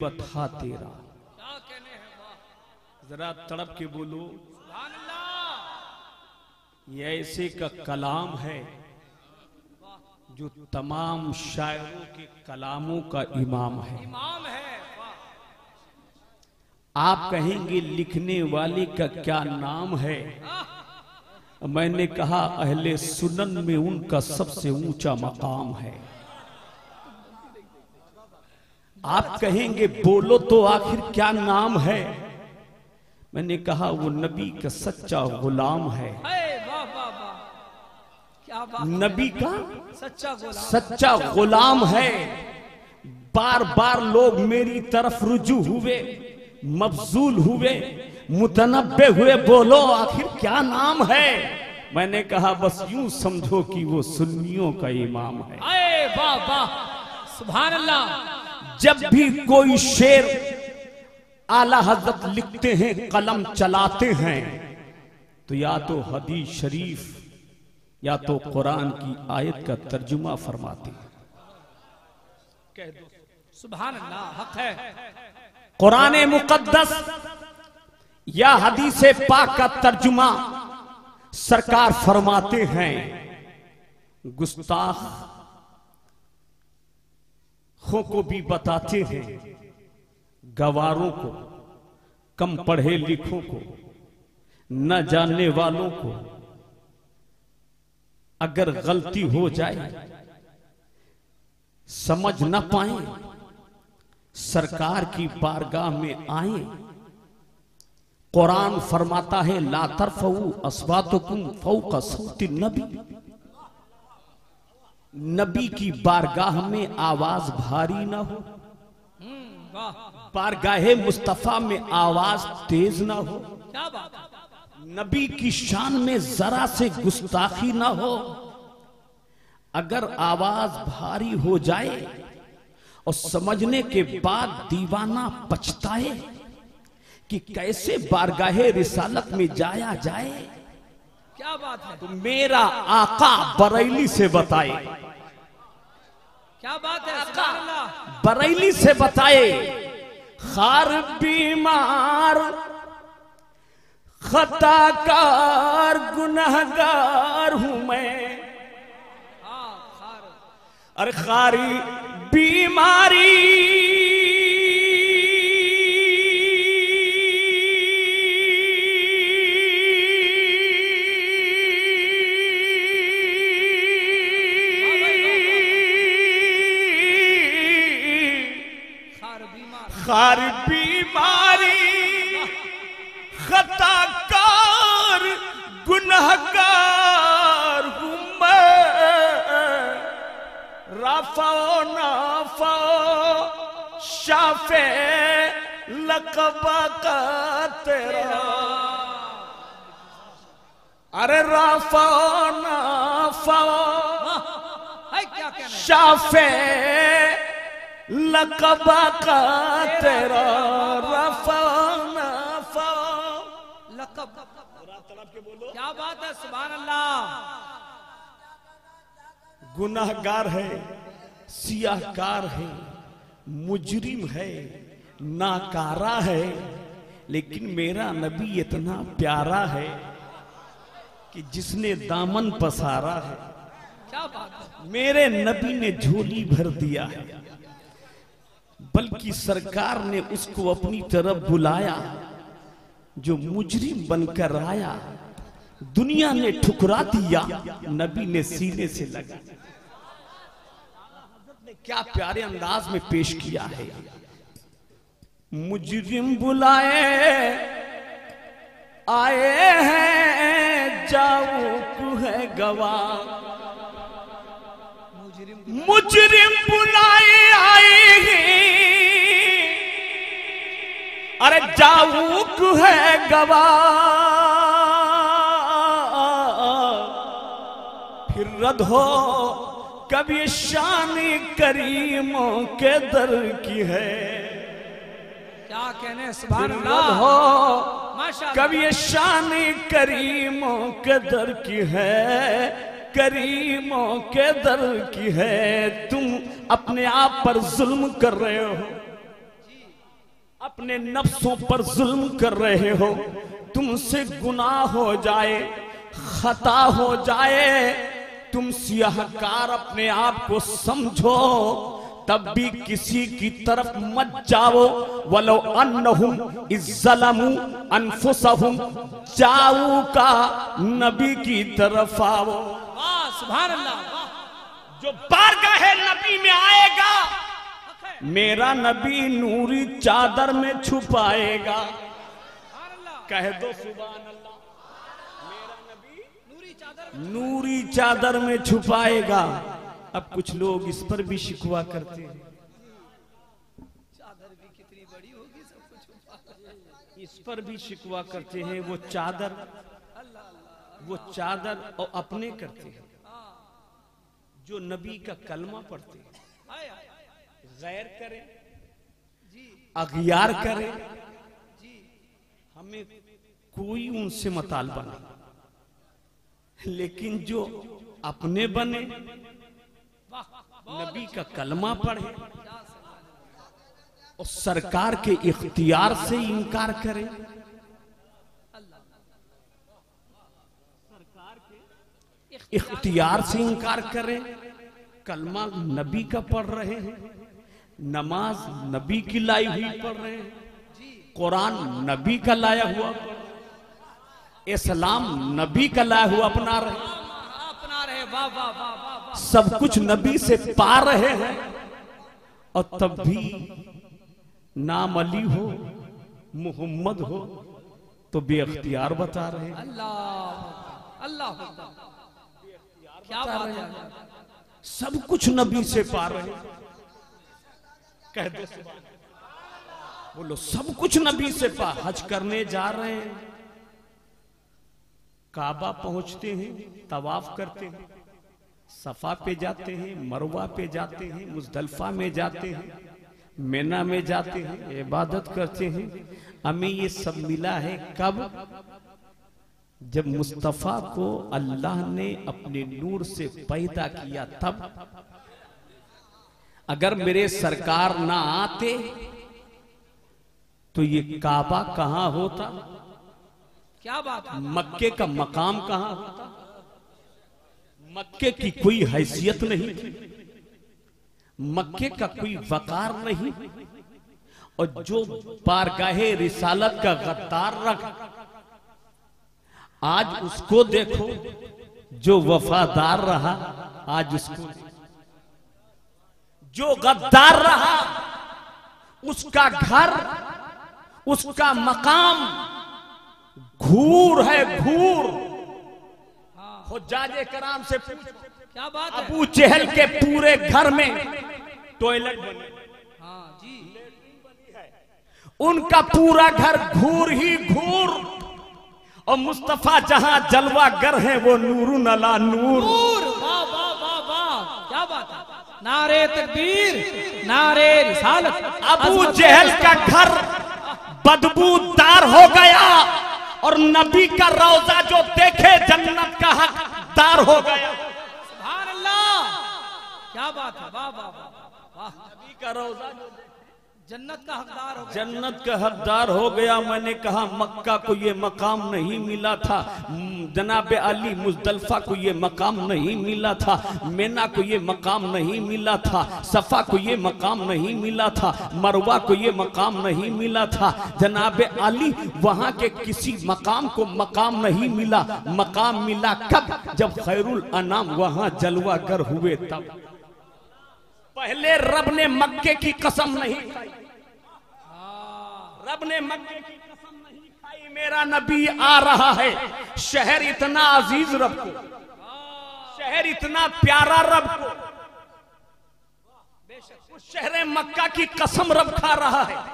बता तेरा, जरा तड़प के बोलो। ये ऐसे का कलाम है जो तमाम शायरों के कलामों का इमाम है। आप कहेंगे लिखने वाले का क्या नाम है? मैंने कहा अहले सुनन में उनका सबसे ऊंचा मकाम है। आप कहेंगे बोलो तो आखिर क्या नाम है? मैंने कहा वो नबी का सच्चा गुलाम है। नबी का सच्चा गुलाम है। बार बार लोग मेरी तरफ रुजू हुए, मबजूल हुए, मुतनब्बे हुए, बोलो आखिर क्या नाम है? मैंने कहा बस यूं समझो कि वो सुन्नियों का इमाम है। वाह वाह, सुभान अल्लाह। जब भी कोई शेर आला हजरत लिखते हैं, कलम चलाते हैं, तो या तो हदीस शरीफ या तो कुरान की आयत का तर्जुमा फरमाते हैं। कह दो सुभान अल्लाह, हक है। कुरान मुकद्दस या हदीस पाक का तर्जुमा सरकार फरमाते हैं। गुस्ताख को भी बताते हैं, गवारों को, कम पढ़े लिखों को, न जानने वालों को अगर गलती हो जाए, समझ न पाए, सरकार की बारगाह में आए। कुरान फरमाता है ला तरफऊ अस्वातकुम फौका सौति नबी। नबी की बारगाह में आवाज भारी ना हो, बारगाहे मुस्तफा में आवाज तेज ना हो, क्या बात। नबी की शान में जरा से गुस्ताखी ना हो। अगर आवाज भारी हो जाए और समझने के बाद दीवाना पछताए कि कैसे बारगाहे रिसालत में जाया जाए, क्या बात है। तो मेरा आका बरेली से बताए, क्या बात है, सुभान अल्लाह। बरेली से बताए, खार बीमार खताकार गुनहगार हूं मैं। अरे खारी बीमारी खार बीमारी खताकार गुनहगार हूं मैं। राफा नाफा शाफे लकबा का तेरा। अरे राफा नाफा शाफे लकबा का तेरा। रफा नाफा लकब, क्या बात है, सुभान अल्लाह। गुनाहगार है, सियाहकार है, मुजरिम है, नाकारा है, लेकिन मेरा नबी इतना प्यारा है कि जिसने दामन पसारा है। क्या बात है। मेरे नबी ने झोली भर दिया है, बल्कि सरकार ने उसको अपनी तरफ बुलाया। जो मुजरिम बनकर आया, दुनिया ने ठुकरा दिया, नबी ने सीने से लगा। क्या प्यारे अंदाज में पेश किया है। मुजरिम बुलाए आए हैं, जाऊं है गवाह। मुजरिम बुलाए आए हैं, अरे जाऊक है गवाह। फिर रद हो कभी शान करीमों के दर की है। क्या कहने, सुभान रद अल्लाह। हो माशाअल्लाह। कभी शान करीमों के दर की है, करीमों के दर की है। तुम अपने आप पर जुल्म कर रहे हो, अपने नफ्सों पर जुल्म कर रहे हो, तुमसे गुनाह हो जाए, खता हो जाए, तुम सियाहकार अपने आप को समझो, तब भी किसी की तरफ मत जाओ। वलो अन्नहुम इज़्ज़लमू अनफुसहुम जाऊ का नबी की तरफ आओ। वाह सुभान अल्लाह। जो बारगाहे नबी में आएगा, मेरा नबी नूरी चादर में छुपाएगा। कह दो सुभान अल्लाह। मेरा नबी नूरी चादर में छुपाएगा। अब कुछ लोग इस पर भी शिकवा करते हैं, चादर भी कितनी बड़ी होगी, सब कुछ इस पर भी शिकवा करते हैं। वो चादर और अपने करते हैं, जो नबी का कलमा पढ़ते हैं, गैर करें, अगियार करें, हमें कोई उनसे मुतालबा नहीं, लेकिन जो अपने बने, नबी का कलमा पढ़े और सरकार के इख्तियार से इनकार करे, इख्तियार से इनकार करें, कलमा नबी का पढ़ रहे हैं, नमाज नबी की लाई हुई पढ़ रहे हैं, कुरान नबी का लाया हुआ, इस्लाम नबी का लाया हुआ अपना रहे, वाह वाह वाह वाह, सब कुछ नबी से पा रहे हैं, और तब भी नाम अली हो, मोहम्मद हो, तो बेअख्तियार बता रहे हैं। अल्लाह अल्लाह, क्या बात है। सब कुछ नबी से पा रहे हैं। कह दो बोलो, सब कुछ नबी से पा। हज करने जा रहे हैं, काबा पहुंचते हैं, तवाफ करते हैं, सफा पे जाते हैं, मरवा पे जाते हैं, मुजदलफा में जाते हैं, मेना में जाते हैं, इबादत करते हैं। हमें ये सब मिला है कब? जब मुस्तफा को अल्लाह ने अपने नूर से पैदा किया तब। अगर मेरे सरकार ना आते तो ये काबा कहां होता? क्या बात है। मक्के का मकाम कहां होता? मक्के की कोई हैसियत नहीं थी, मक्के का कोई वकार नहीं, और जो बारगाहे रिसालत का गद्दार रख, आज उसको देखो, जो वफादार रहा आज उसको, जो गद्दार रहा उसका घर, उसका मकाम घूर है, घूर। हुज्जाजे कराम से पूछो, क्या बात है। अबू जहल के पूरे घर में टॉयलेट बने, हाँ जी, उनका पूरा घर घूर ही घूर, और मुस्तफा जहां जलवागर है वो नूरुन अला नूर। वाह वाह वाह वाह, क्या बात है। नारे तकबीर, नारे रिसालत। अबू जहल का घर बदबूदार हो गया, और नबी का रोजा जो देखे जन्नत का हकदार हो गया। सुभान अल्लाह, क्या बात है। वाह वाह वाह, नबी का रोजा जो जन्नत का हकदार हो गया, जन्नत का हकदार हो गया। मैंने कहा मक्का को ये मकाम नहीं मिला था, जनाब अली मुजदलफा को ये मकाम नहीं मिला था, मेना को ये मकाम नहीं मिला था, सफा को ये मकाम नहीं मिला था, मरवा को ये मकाम नहीं मिला था। जनाब अली वहां के किसी मकाम को मकाम नहीं मिला। मकाम मिला कब? जब खैरुल अनाम वहां जलवागर हुए तब। पहले रब ने मक्के की कसम नहीं खाई, रब ने मक्के की कसम नहीं खाई, मेरा नबी आ रहा है। शहर इतना अजीज रब को, शहर इतना प्यारा रब को, उस शहर मक्का की कसम रब खा रहा है।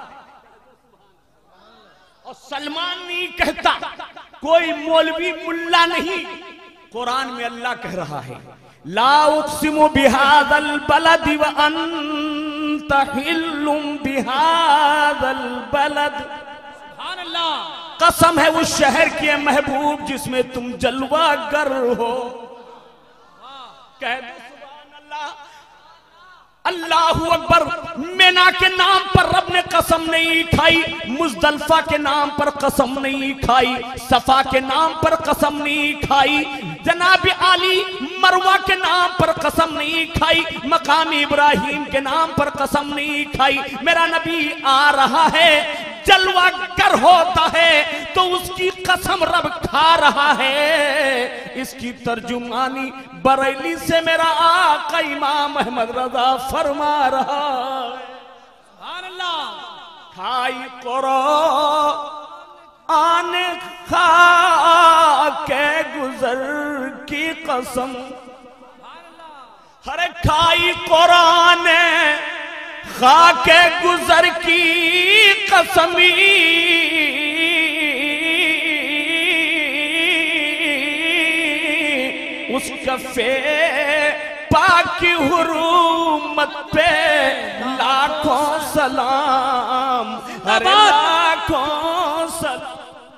और सलमान नहीं कहता, कोई मौलवी मुल्ला नहीं, कुरान में अल्लाह कह रहा है, ला उक़सिमु बिहाज़ल बलदि व अंत हिल्लुम बिहाज़ल बलद। सुभान अल्लाह, कसम है उस शहर के महबूब जिसमें तुम जलवागर हो। कह दो सुभान अल्लाह। अल्लाहू अकबर। मेना के नाम पर रब ने कसम नहीं खाई, मुजदलफा के नाम पर कसम नहीं खाई, सफा के नाम पर कसम नहीं खाई, जनाब आली मरवा के नाम पर कसम नहीं खाई, मकाम इब्राहिम के नाम पर कसम नहीं खाई। मेरा नबी आ रहा है, जलवा कर होता है तो उसकी कसम रब खा रहा है। इसकी तर्जुमानी बरेली से मेरा आका इमाम अहमद रजा फरमा रहा है। खाई करो आने खा के गुजर की कसम, हरे खाई कुरान खा के गुजर की कसमी, उस कफे पाकी हुरूमत पे लाखों सलाम, हरे लाखों सलाम।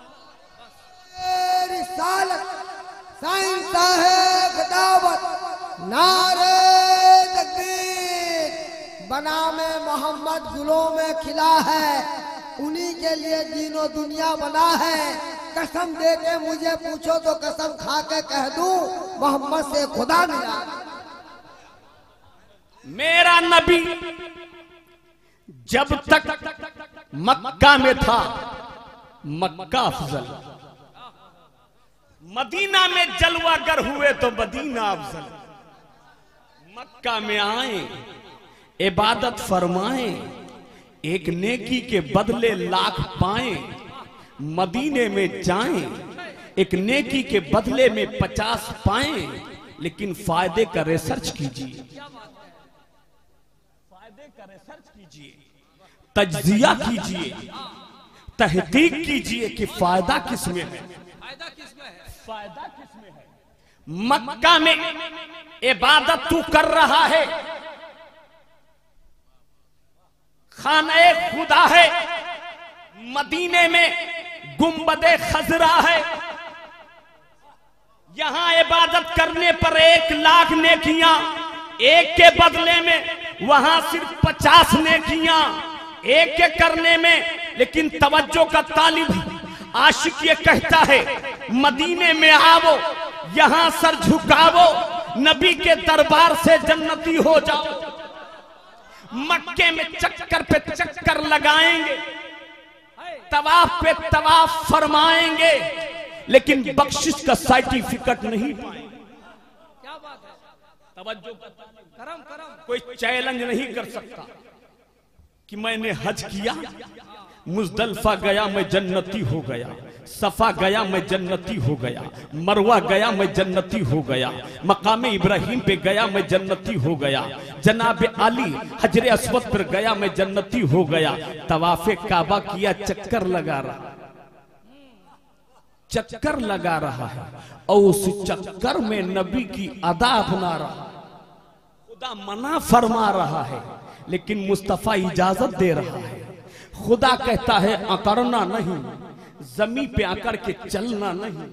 रिसालत साईं साहब दावत नारे तकबीर, बना में मोहम्मद गुलों में खिला है, उन्हीं के लिए दीनो दुनिया बना है। कसम दे के मुझे पूछो तो कसम खा के कह दूं, मोहम्मद से खुदा मिला। मेरा नबी जब तक मक्का में था मक्का अफजल, मदीना में जलवागर हुए तो मदीना अफजल। मक्का में आए इबादत फरमाए, एक नेकी के बदले लाख पाए, मदीने में जाएं एक नेकी के बदले में 50 पाएं, लेकिन फायदे का रिसर्च कीजिए, फायदे का रिसर्च कीजिए, तज्जिया कीजिए, तहकीक कीजिए कि फायदा किसमें है, फायदा किसमें है। मक्का में इबादत तू कर रहा है, खाने खुदा है, मदीने में गुंबदे खजरा है। यहां इबादत करने पर 1 लाख नेकियां, एक के बदले में वहां सिर्फ 50 नेकियां, एक के करने में। लेकिन तवज्जो का तालिब आशिक ये कहता है, मदीने में आवो, यहां सर झुकावो, नबी के दरबार से जन्नती हो जाओ। मक्के में चक्कर पे चक्कर लगाएंगे, तवाफ पे तवाफ फरमाएंगे, लेकिन बख्शिश का सर्टिफिकेट नहीं पाएंगे। क्या बात है, तवज्जो करम करम। कोई चैलेंज नहीं कर सकता कि मैंने हज किया, मुजदलफा गया मैं जन्नती हो गया, सफा गया मैं जन्नती हो गया, मरवा गया मैं जन्नती हो गया, मकाम इब्राहिम पे गया मैं जन्नती हो गया, जनाब आली हजरे अस्वद पर गया मैं जन्नती हो गया। तवाफे काबा किया, चक्कर लगा रहा, चक्कर लगा रहा है, और उस चक्कर में नबी की अदा अपना रहा। खुदा मना फरमा रहा है, लेकिन मुस्तफा इजाजत दे रहा है। खुदा कहता है अकड़ना नहीं, जमीन पे आकर के चलना नहीं।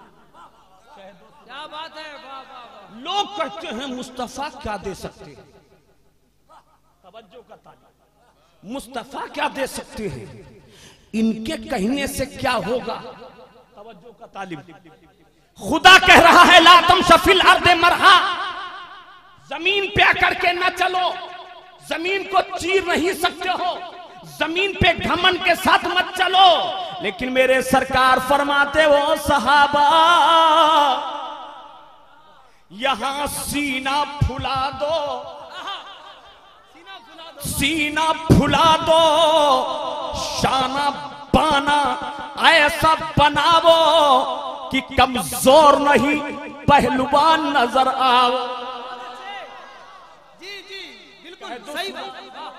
क्या बात है, लोग कहते हैं मुस्तफा क्या दे सकते हैं, तवज्जो का तालिब, मुस्तफा क्या दे सकते हैं, इनके कहने से क्या होगा, तवज्जो का तालिब। खुदा कह रहा है ला तुम शफिल अर्दे मरहा, जमीन पे आकर के न चलो, जमीन को चीर नहीं सकते हो, जमीन पे घमंड के साथ मत चलो। लेकिन मेरे सरकार फरमाते हो सहाबा, यहां सीना फुला दो, सीना फुला दो, शाना बाना ऐसा बनावो कि कमजोर नहीं पहलवान नजर आओ। जी जी बिल्कुल सही बात।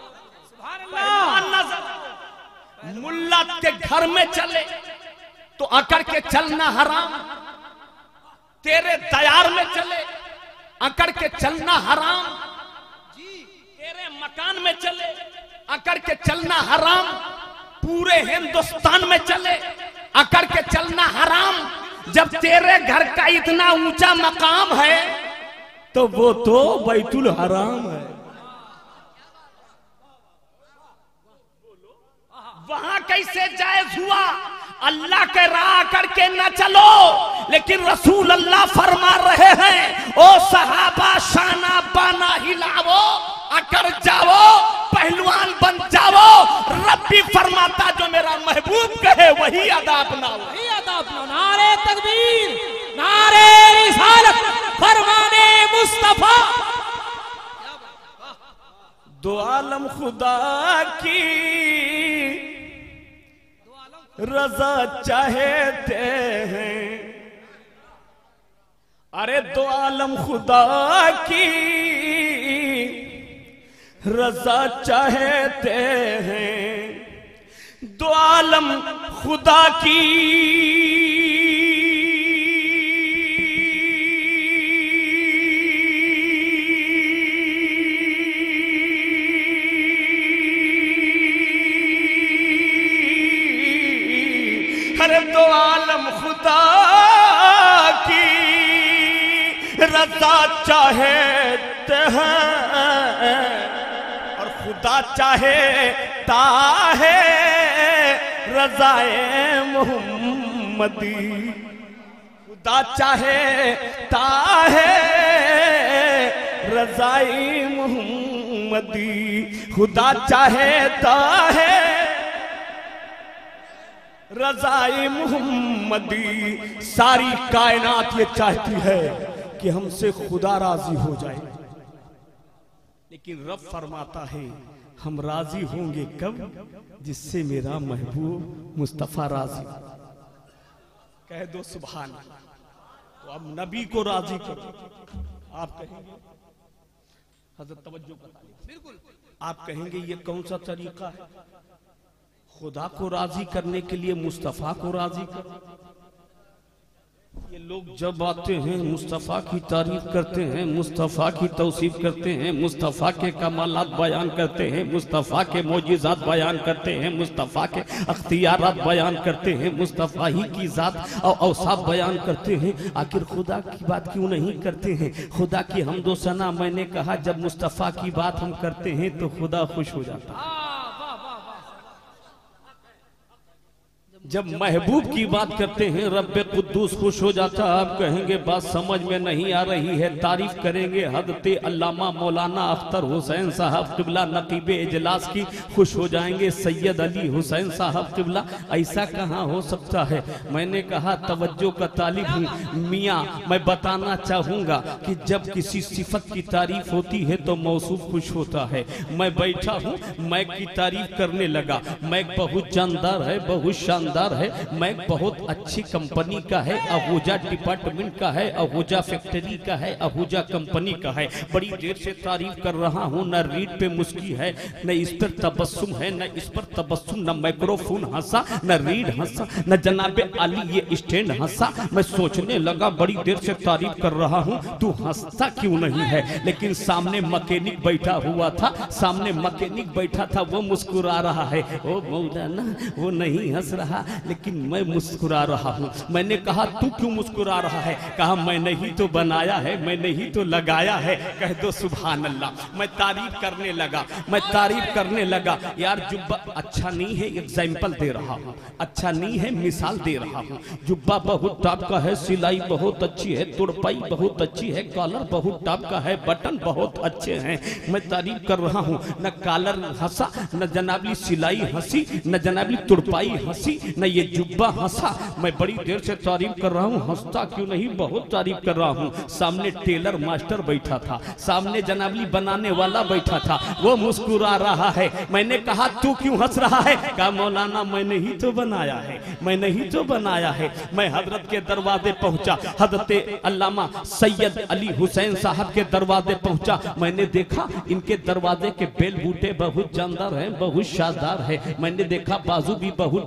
मुल्ला के घर में चले तो आकर के चलना हराम, तेरे दयार में चले आकर के चलना हराम, तेरे मकान में चले आकर के चलना हराम, पूरे हिंदुस्तान में चले आकर के चलना हराम। जब तेरे घर का इतना ऊंचा मकाम है तो वो तो बैतुल हराम है। कैसे जायज हुआ? अल्लाह के राह करके न चलो, लेकिन रसूल अल्लाह फरमा रहे हैं ओ सहाबा शाना बाना हिलाओ, अकर जाओ, पहलवान बन जाओ। रब भी फरमाता जो मेरा महबूब कहे वही अदा अपनाओ, वही अदा अपनाओ। नारे तकबीर, नारे रिसालत, फरमाने मुस्तफा। दो आलम खुदा की रजा चाहते हैं, अरे दो आलम खुदा की रजा चाहते हैं, दो आलम खुदा की अरे दो आलम खुदा की रजा चाहते हैं, और खुदा चाहेता है रज़ाए मोहम्मदी। खुदा चाहेता है रज़ाए मोहम्मदी, खुदा चाहेता है रज़ाए मोहम्मदी। सारी कायनात ये चाहती है कि हमसे खुदा राजी हो जाए, लेकिन रब फरमाता है हम राजी होंगे कब? जिससे मेरा महबूब मुस्तफा राजी। कह दो सुभान अल्लाह। तो अब नबी को राजी करो। आप कहेंगे हजरत तवज्जो बताइए, बिल्कुल आप कहेंगे ये कौन सा तरीका है? खुदा को राजी करने के लिए मुस्तफा को राजी करो। ये लोग जब आते हैं मुस्तफ़ा की तारीफ करते हैं, मुस्तफ़ा की तौसीफ करते हैं, मुस्तफ़ा के कमालात बयान करते हैं, मुस्तफ़ा के मोजिज़ात बयान करते हैं, मुस्तफ़ा के अख्तियारात बयान करते हैं, मुस्तफ़ा ही की ज़ात और औसाफ बयान करते हैं। आखिर खुदा की बात क्यों नहीं करते हैं? खुदा की हमदो सना, मैंने कहा जब मुस्तफ़ा की बात हम करते हैं तो खुदा खुश हो जाता है। जब महबूब की बात करते हैं रब्बे कुद्दूस खुश हो जाता। आप कहेंगे बात समझ में नहीं आ रही है। तारीफ करेंगे हज़रत अल्लामा मौलाना अख्तर हुसैन साहब क़िबला नक़ीबे इजलास की, खुश हो जाएंगे सैयद अली हुसैन साहब क़िबला। ऐसा कहाँ हो सकता है? मैंने कहा तवज्जो का तालिब हूँ मियाँ। मैं बताना चाहूँगा कि जब किसी सिफत की तारीफ होती है तो मौसूफ खुश होता है। मैं बैठा हूँ, मैं की तारीफ करने लगा। मैं बहुत जानदार है, बहुत शानदार है, मैं बहुत अच्छी कंपनी का है, आहूजा डिपार्टमेंट का है, आहूजा फैक्ट्री का है, आहूजा कंपनी का है। बड़ी देर से तारीफ कर रहा हूँ, न रीड पे मुस्की है, न इस पर तबस्सुम है, न इस पर तबस्सुम, न माइक्रोफोन हंसा, न रीड हंसा, न जनाबे आली ये स्टैंड हंसा। मैं सोचने लगा बड़ी देर से तारीफ कर रहा हूँ, तू हंसता क्यों नहीं है? लेकिन सामने मैकेनिक बैठा हुआ था, सामने मैकेनिक बैठा था, वो मुस्कुरा रहा है। ओ मौलाना वो नहीं हंस रहा, लेकिन मैं मुस्कुरा रहा हूँ। मैंने कहा तू क्यों मुस्कुरा रहा है? कहा मैंने ही तो बनाया है, मैंने ही तो लगाया है। कह दो सुभान अल्लाह। मैं तारीफ करने लगा, मैं तारीफ करने लगा। यार जुब्बा अच्छा नहीं है, एग्जाम्पल दे रहा हूँ, अच्छा नहीं है मिसाल दे रहा हूँ। जुब्बा बहुत टॉप का है, सिलाई बहुत अच्छी है, तुड़पाई बहुत अच्छी है, कॉलर बहुत टॉप का है, बटन बहुत अच्छे हैं। मैं तारीफ कर रहा हूँ, न कॉलर हंसा, न जनाबली सिलाई हंसी, न जनाबली तुड़पाई हंसी, न ये जुब्बा हंसा। मैं बड़ी देर से तारीफ कर रहा हूँ, हंसता क्यों नहीं? बहुत तारीफ कर रहा हूँ। सामने टेलर मास्टर बैठा था, सामने जनाबली बनाने वाला बैठा था, वो मुस्कुरा रहा है। मैंने कहा तू क्यों हंस रहा है? कहा मौलाना मैंने ही तो बनाया है, मैंने ही तो बनाया है। मैं हजरत के दरवाजे पहुंचा, हजरत अल्लामा सैयद अली हुसैन साहब के दरवाजे पहुंचा। मैंने देखा इनके दरवाजे के बेल बूटे बहुत जानदार हैं, बहुत शानदार है। मैंने देखा बाजू भी बहुत टाप का,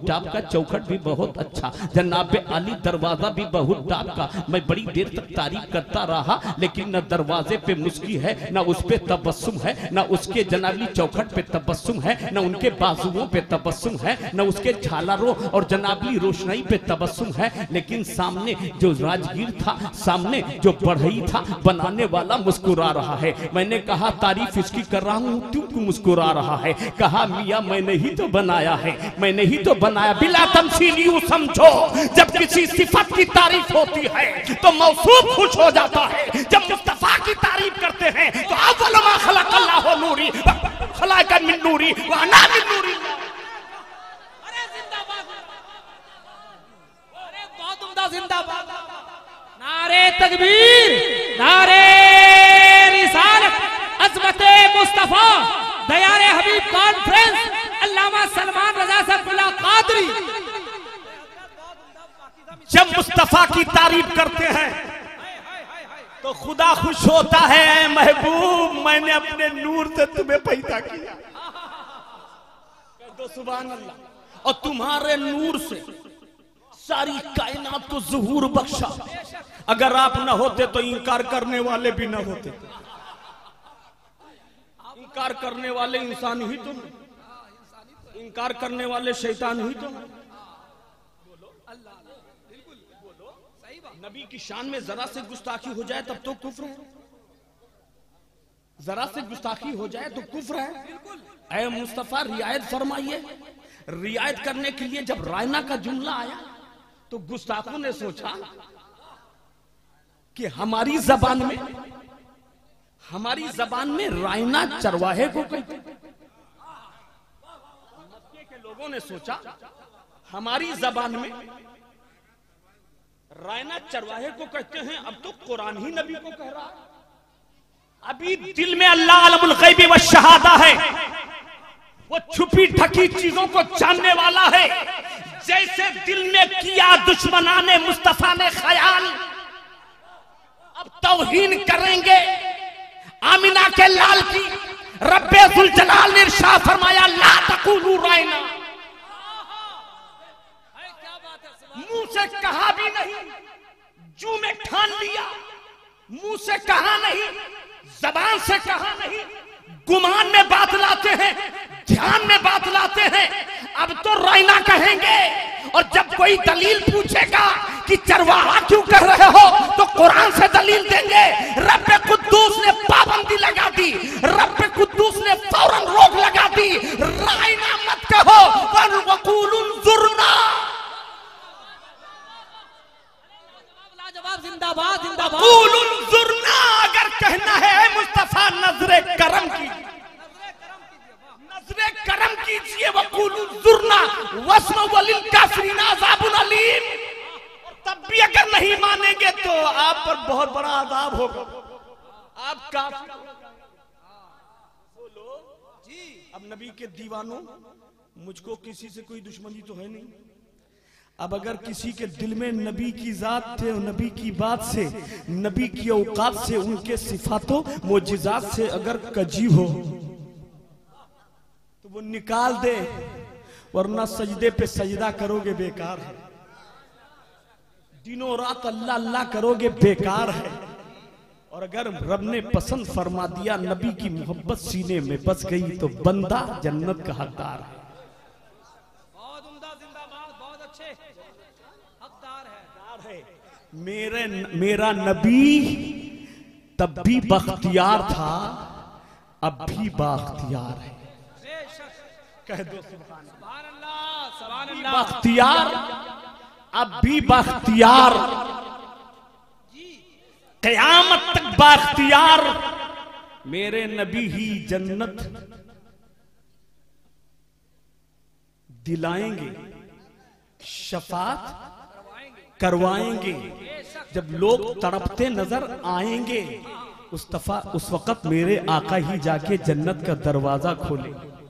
चौखट भी बहुत अच्छा, जनाब आली दरवाजा भी बहुत टाप का। मैं बड़ी देर तक तारीफ करता रहा, लेकिन न दरवाजे पे मुस्की है, न उस पे तबस्सुम है, न उसके जनाबी चौखट पे तबस्सुम है, न उनके बाजुओं पे तबस्सुम है, न उसके झालरों और जनाबी रोशनाई पे तबस्सुम है। लेकिन सामने जो राजगीर था, सामने जो बढ़ई था, बनाने वाला मुस्कुरा रहा है। मैंने कहा तारीफ इसकी कर रहा हूँ, क्यों मुस्कुरा रहा है? कहा मियाँ मैंने ही तो बनाया है, मैंने ही तो बनाया। बिला तमसील यूं समझो, जब किसी सिफत की तारीफ होती है तो मौसूफ खुश हो जाता है। जब मुस्तफा की तारीफ करते हैं तो अव्वल मा खलक़ल्लाहु नूरी खलक़ मिन नूरी व अना मिन नूरी। अरे जिंदाबाद, अरे बहुत उम्दा, जिंदाबाद। नारे तकबीर, नारे रिसालत, अज़मते मुस्तफा, दयारे हबीब कॉन्फ्रेंस, अल्लामा सलमान रजा साहब कादरी। जब मुस्तफा की तारीफ करते हैं तो खुदा खुश होता है। महबूब मैंने अपने नूर से तुम्हें पैदा किया, कह दो सुभान अल्लाह। और तुम्हारे नूर से सारी कायनात को ज़ुहूर बख्शा। अगर आप न होते तो इनकार करने वाले भी न होते। इनकार करने वाले इंसान ही तुम, इनकार करने वाले शैतान ही तुम। नबी की शान में जरा से गुस्ताखी हो जाए तब तो कुफ्र है, जरा से गुस्ताखी हो जाए तो कुफ्र है। ऐ मुस्तफा रियायत फरमाइए। रियायत करने के लिए जब रायना का जुमला आया तो गुस्ताखों ने सोचा कि हमारी जबान में रायना चरवाहे को कहते। मक्के के लोगों ने सोचा हमारी जबान में रायना चरवाहे को कहते हैं, अब तो कुरान ही नबी को कह रहा है। अभी दिल में अल्लाह आलमुल गैब व शहादा है, वो छुपी ढकी चीजों को जानने वाला है। जैसे दिल में किया दुश्मनाने मुस्तफा ने ख्याल, अब तौहीन करेंगे आमिना के लाल की। रब्बे जुल जलाल ने इरशाद फरमाया ला तक़ूलू रायना। मुंह से कहा भी नहीं, जू में ठान लिया। मुंह से कहा नहीं, जबान से कहा नहीं, गुमान में बात लाते हैं, ध्यान में बात लाते हैं। अब तो रायना कहेंगे। और जब कोई दलील पूछेगा कि चरवाहा क्यों कर रहे हो तो कुरान से दलील देंगे। रब्बे कुद्दूस ने पाबंदी लगा दी, रब्बे कुद्दूस ने फौरन रोक लगा दी। रायना मत कहो, वक़ूलुन ज़ुरना। जिंदाबाद, जिंदाबाद। अगर कहना है मुस्तफा नजरे करम की, नजरे करम कीजिए। वक़ूलुना वस्म वलिल काफिरीन अज़ाबुन अलीम। तब भी अगर नहीं मानेंगे तो आप पर बहुत बड़ा अज़ाब होगा। आप काफिर बोलो जी। अब नबी के दीवानों, मुझको किसी से कोई दुश्मनी तो है नहीं। अब अगर किसी के दिल में नबी की जात से, नबी की बात से, नबी की औकात से, उनके सिफातों मोजिजात से अगर कजी हो तो वो निकाल दे, वरना सजदे पे सजदा करोगे बेकार है। दिनों रात अल्लाह अल्लाह करोगे बेकार है। और अगर रब ने पसंद फरमा दिया, नबी की मोहब्बत सीने में बस गई तो बंदा जन्नत का हकदार है। मेरा नबी तब भी बख्तियार था, अब भी बाख्तियार है। कह दो सुभान अल्लाह, सुभान अल्लाह। बख्तियार, अब भी बख्तियार, क़यामत तक बख्तियार। मेरे नबी ही जन्नत दिलाएंगे, शफात करवाएंगे। जब लोग तड़पते नजर आएंगे उस वक्त मेरे आका ही जाके जन्नत का दरवाजा खोले।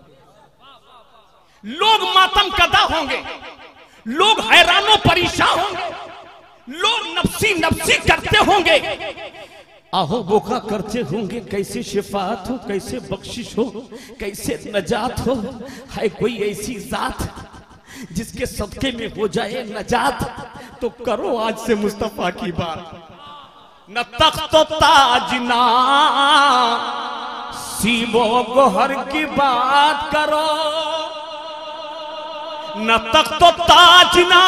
लोग मातम कदा होंगे, लोग हैरानो परेशान होंगे, लोग नफ्सी नफ्सी करते होंगे, आहो बोका करते होंगे। कैसे शिफात हो, कैसे बख्शिश हो, कैसे नजात हो। है कोई ऐसी जात जिसके सदके में हो जाए नजात, तो करो आज से मुस्तफा की बात। न तख्तो ताज ना सीबो गोहर की बात करो, न तख्तो ताज ना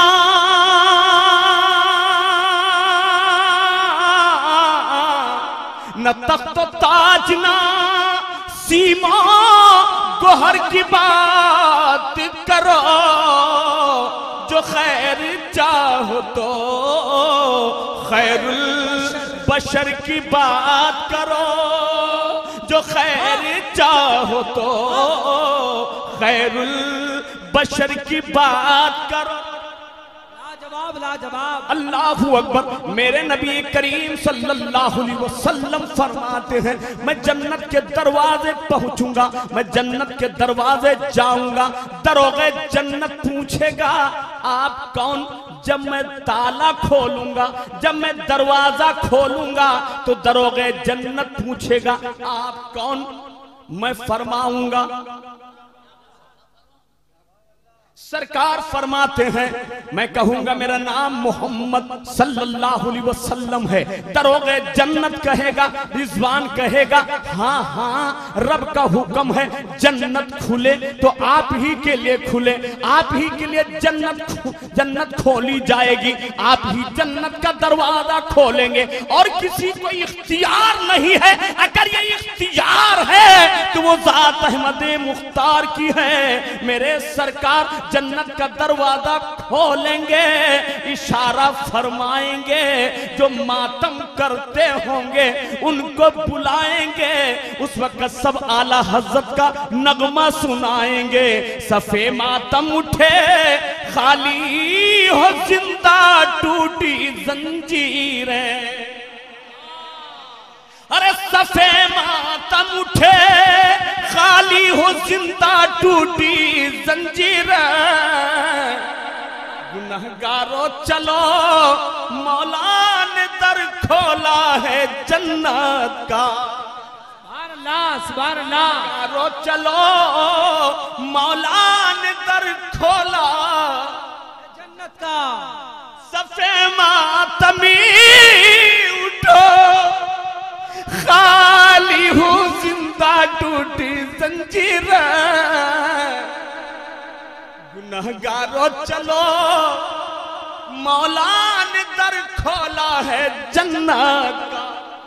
न तख्तो ताज ना सीमा गोहर की बात करो, जो खैर चाहो तो खैरुल बशर की बात करो, जो खैर चाहो तो खैरुल बशर की बात करो। लाजवाब लाजवाब। अल्लाहू अकबर। मेरे नबी करीम सल्लल्लाहु अलैहि वसल्लम फरमाते हैं, मैं जन्नत के दरवाजे पहुंचूंगा, मैं जन्नत के दरवाजे जाऊंगा, दरोगे जन्नत पूछेगा आप कौन? जब मैं ताला खोलूंगा, जब मैं दरवाजा खोलूंगा, तो दरोगे जन्नत पूछेगा आप कौन? मैं फरमाऊंगा, सरकार फरमाते हैं, मैं कहूंगा मेरा नाम मोहम्मद सल्लल्लाहु अलैहि वसल्लम है। दरोगे जन्नत कहेगा, रिजवान कहेगा हाँ हाँ रब का हुक्म है, जन्नत खुले तो आप ही के लिए खुले, आप ही के लिए जन्नत खोली जाएगी, आप ही जन्नत का दरवाजा खोलेंगे और किसी को इख्तियार नहीं है। अगर ये इख्तियार है तो वो जात अहमद मुख्तार की है। मेरे सरकार जन्नत का दरवाजा खोलेंगे, इशारा फरमाएंगे, जो मातम करते होंगे उनको बुलाएंगे, उस वक्त सब आला हजरत का नगमा सुनाएंगे। सफे मातम उठे खाली हो जिंदा टूटी जंजीरें, अरे सफे मातम उठे खाली हो जिंदा टूटी जंजीर, गुनहगारों चलो मौला ने दर खोला है जन्नत का। सुभान अल्लाह। रो चलो मौला ने दर खोला जन्नत का। सफे मातमी उठो खाली हूँ जिंदा टूटी जंजीर, गुनहगारों चलो मौला ने दर खोला है जन्नत का।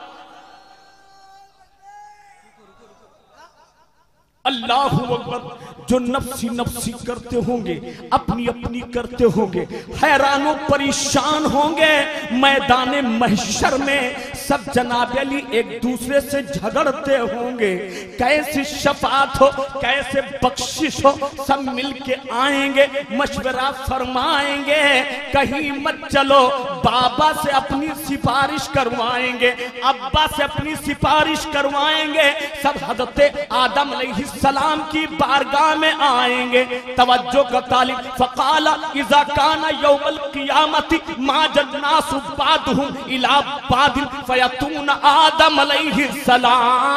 अल्लाहू अकबर। जो नफ्सी नफ्सी करते होंगे, अपनी अपनी करते होंगे, हैरानो परेशान होंगे, मैदान महशर में सब जनाब अली एक दूसरे से झगड़ते होंगे। कैसी शफात हो, कैसे बख्शिश हो, सब मिल के आएंगे, मशवरा फरमाएंगे, कहीं मत चलो, बाबा से अपनी सिफारिश करवाएंगे, अब्बा से अपनी सिफारिश करवाएंगे, सब हज़रत आदम अलैहिस्सलाम की बारगाह में आएंगे। तवज्जो का तालिब। फ़क़ाला इज़ा काना यौमल क़ियामति मा जन्नासु बादहुम इला बादिन फ़यतून आदम अलैहिस्सलाम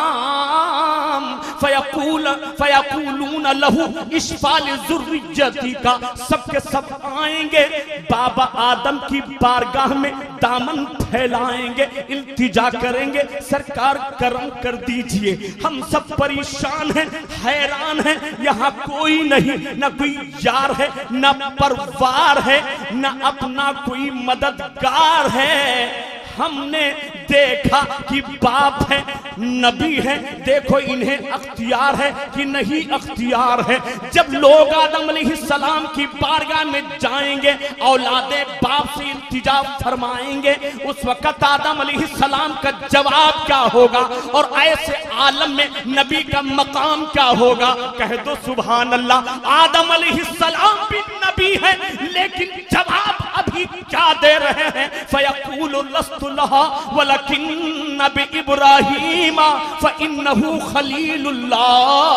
फ़यक़ूलून लहू इश्फ़ाल ज़ुर्रिय्यति का। सबके सब आएंगे, बाबा आदम की बारगाह में दामन फैलाएंगे, इल्तिजा करेंगे, सरकार करम कर दीजिए, हम सब परेशान हैं, हैरान हैं, यहाँ कोई नहीं, न कोई यार है, न परवार है, न अपना कोई मददगार है। हमने देखा कि बाप है, नबी है, देखो इन्हें अख्तियार है कि नहीं अख्तियार है। जब लोग आदम अलैहिस्सलाम की बारगाह में जाएंगे, औलादे बाप से इल्तिजा फरमाएंगे, उस वक्त आदम अलैहिस्सलाम का जवाब क्या होगा और ऐसे आलम में नबी का मकाम क्या होगा? कह दो सुभान अल्लाह। आदम अलैहिस्सलाम भी नबी है, लेकिन जवाब अभी क्या दे रहे हैं? फयक़ूलु लस्तु लहा वलकिन्न बिइब्राहीमा फइन्नहु खलीलुल्लाह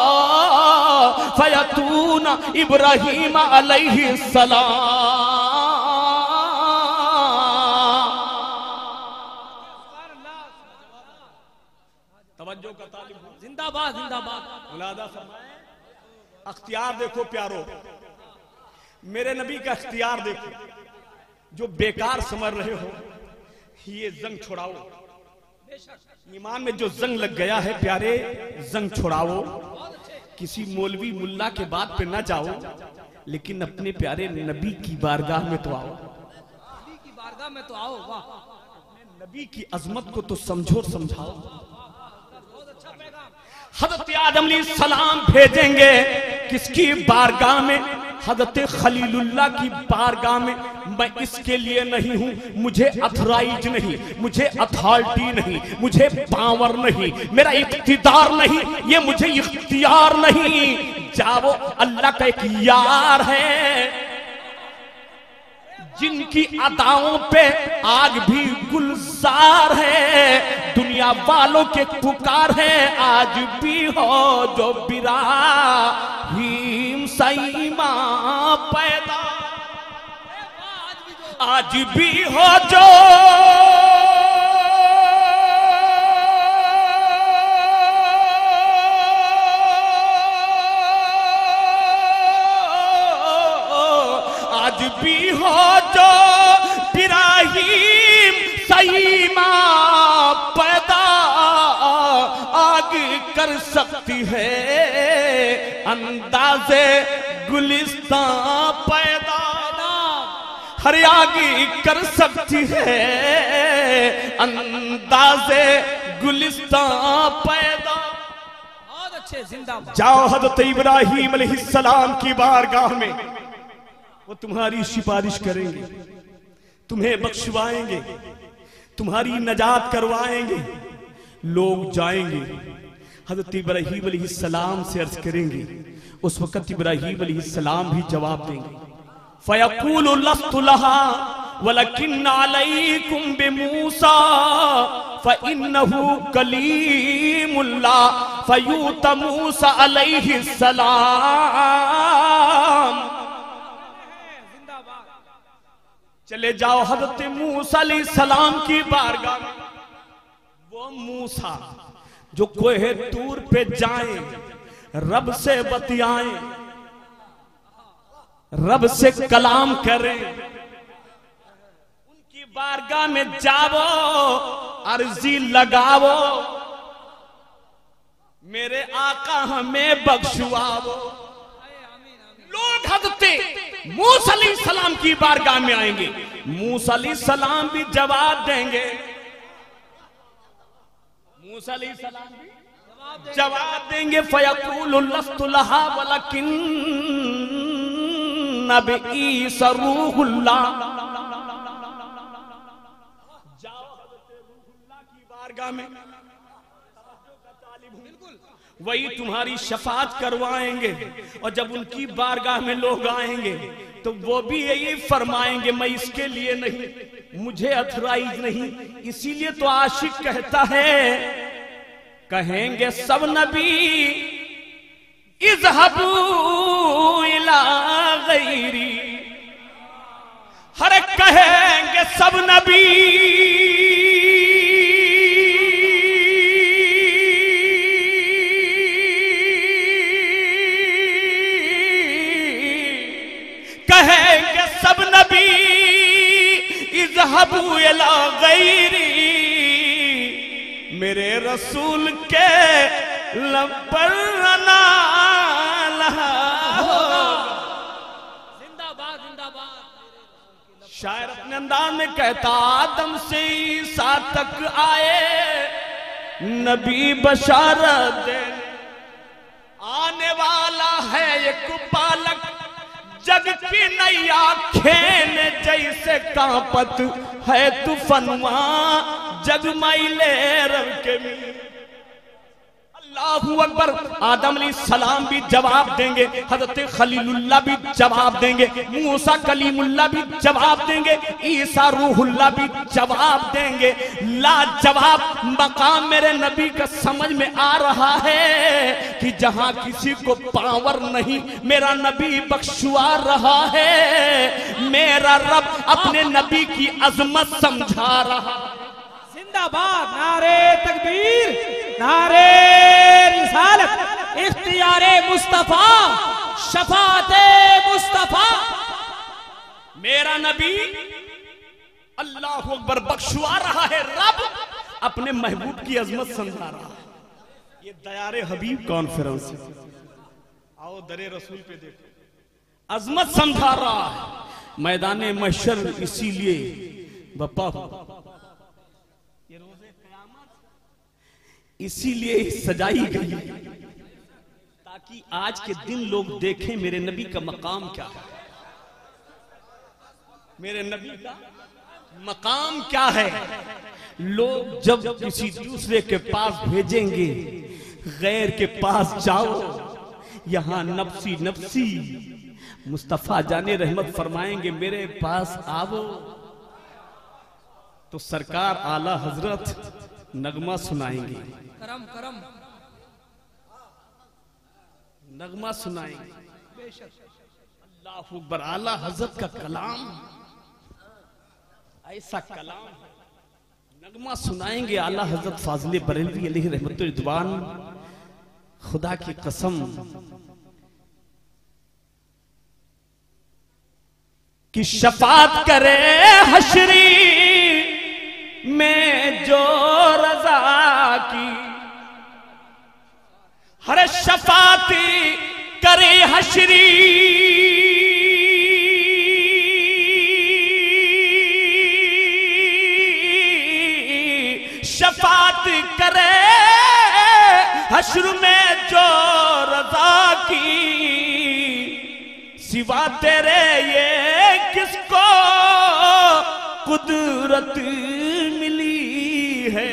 फयतून इब्राहीम अलैहिस्सलाम। तवज्जो का तालिब। जिंदाबाद जिंदाबाद। मुलादा फरमाए। अख्तियार देखो प्यारो, मेरे नबी का इख्तियार देखो। जो बेकार समझ रहे हो ये जंग छुड़ाओ, ईमान में जो जंग लग गया है प्यारे, जंग छुड़ाओ। किसी मौलवी मुल्ला के बात पे ना जाओ, लेकिन अपने प्यारे नबी की बारगाह में तो आओ, नबी की बारगाह में तो आओ। वाह, नबी की अजमत को तो समझो, समझाओ। हजरत आदम अलैहिस्सलाम भेजेंगे किसकी बारगाह में? हजरत खलीलुल्लाह की बारगाह में। मैं इसके लिए नहीं हूं, मुझे अथराइज नहीं, मुझे अथॉरिटी नहीं, मुझे पावर नहीं, मेरा इख्तिदार नहीं, ये मुझे इख्तियार नहीं। जाओ, अल्लाह का एक यार है जिनकी अदाओं पे आग भी गुलजार है, दुनिया वालों के पुकार है आज भी हो जो बिराहीम सईमा पैदा, आज भी हो जो आज भी हो जो इब्राहीम सईमा पैदा, आग कर सकती है अंदाज़े गुलिस्तां पैदा, हर आग कर सकती है अंदाज़े गुलिस्तां पैदा। बहुत अच्छे, जिंदाबाद। जाओ हज़रत इब्राहीम अलैहिस्सलाम की बारगाह में, वो तुम्हारी सिफारिश करेंगे, तुम्हें बख्शवाएंगे, तुम्हारी नजात करवाएंगे। लोग जाएंगे हजरत इब्राहीम अलैहिस्सलाम से अर्ज करेंगे, उस वक्त इब्राहीम अलैहिस्सलाम भी जवाब देंगे, फयक़ूलु लस्तु लहा वलकिन अलैकुम बिमूसा फइन्नहु कलीमुल्लाह फयूता मूसा अलैहिस्सलाम। चले जाओ हजरत मूसा अलैहिस्सलाम की बारगाह में। वो मूसा जो कोहे तूर पे जाएं, रब से बतियाएं, रब से कलाम करें, उनकी बारगाह में जाओ, अर्जी लगाओ, मेरे आका हमें बख्शवाओ। लोग हजरत मूसा अलैहिस्सलाम की बारगाह में आएंगे, मूसा अलैहिस्सलाम भी जवाब देंगे, मूसा अलैहिस्सलाम भी जवाब देंगे, फयक़ूलु लस्तु लहा वलकिन्न बिईसा रूहुल्लाह। जाओ हज़रत रूहुल्लाह की बारगाह में, वही तुम्हारी शफाअत करवाएंगे। और जब उनकी बारगाह में लोग आएंगे तो वो भी यही फरमाएंगे, मैं इसके लिए नहीं, मुझे अथराइज नहीं। इसीलिए तो आशिक कहता है, कहेंगे सब नबी इज़हबू इला गैरी, हर कहेंगे सब नबी कहेंगे सब नबी इज़हबू इला गैरी, मेरे रसूल के लब पर ना लहा होगा। जिंदाबाद जिंदाबाद। शायर अपने अंदाज में कहता, आदम से ईसा तक आए नबी बशारत दे, आने वाला है एक बालक जग की नैया खेने जैसे कांपत है तूफानवा जग मैले रब के में। अल्लाहू अकबर। आदम अलैहिस्सलाम भी जवाब देंगे, हजरत खलीलुल्लाह भी जवाब देंगे, मूसा कलीमुल्लाह भी जवाब देंगे, ईसा रूहुल्लाह भी जवाब देंगे। लाजवाब मकाम मेरे नबी का समझ में आ रहा है कि जहां किसी को पावर नहीं, मेरा नबी बख्शवा रहा है, मेरा रब अपने नबी की अजमत समझा रहा। जिंदाबाद। नारे तकबीर, नारे रिसालत, इख्तियारे मुस्तफा, शफाते मुस्तफा, मेरा नबी अल्लाह अकबर बख्शवा रहा है, रब अपने महबूब की अजमत समझा रहा है। ये दयारे हबीब कॉन्फ्रेंस, आओ दरे रसूल पे देखो, अजमत समझा रहा है। मैदाने महशर इसीलिए बप्पा ये रोज़े क़यामत इसीलिए सजाई गई ताकि आज के दिन लोग देखें मेरे नबी का मकाम क्या है, मेरे नबी का मकाम क्या है। लोग जब किसी दूसरे के पास भेजेंगे, गैर के पास जाओ, यहां नफ्सी नफ्सी, मुस्तफा जाने रहमत फरमाएंगे मेरे पास आओ, तो सरकार आला हजरत नगमा सुनाएंगे, करम करम नगमा सुनाएंगे। अल्लाह अकबर, आला हजरत का कलाम ऐसा कलाम, नगमा सुनाएंगे आला हजरत फाजिल बरेलवी अलैहि रहमतुल रिदवान। खुदा की कसम कि शफात करे हशरी में जो रजा की, हर शफाती करे हशरी शफात करे हश्र में जो रजा की, सिवा तेरे ये किसको कुदरत मिली है,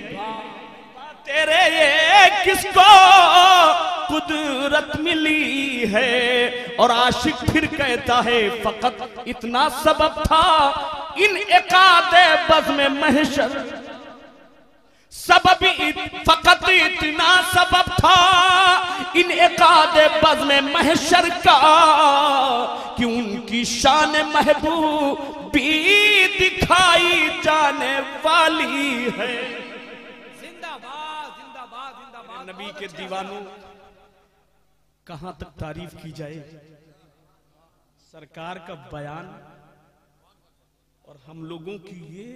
तेरे ये किसको कुदरत मिली है। और आशिक फिर कहता है फकत इतना सबब था इन एकादे बज़्म महशर, सबब फकत इतना सबब था इन एकादे बज़्म महशर का कि उनकी शान महबूबी दिखाई जाने वाली है। जिंदाबाद जिंदाबाद जिंदाबाद। नबी के दीवानों, कहां तक तारीफ की जाए सरकार का बयान, और हम लोगों की ये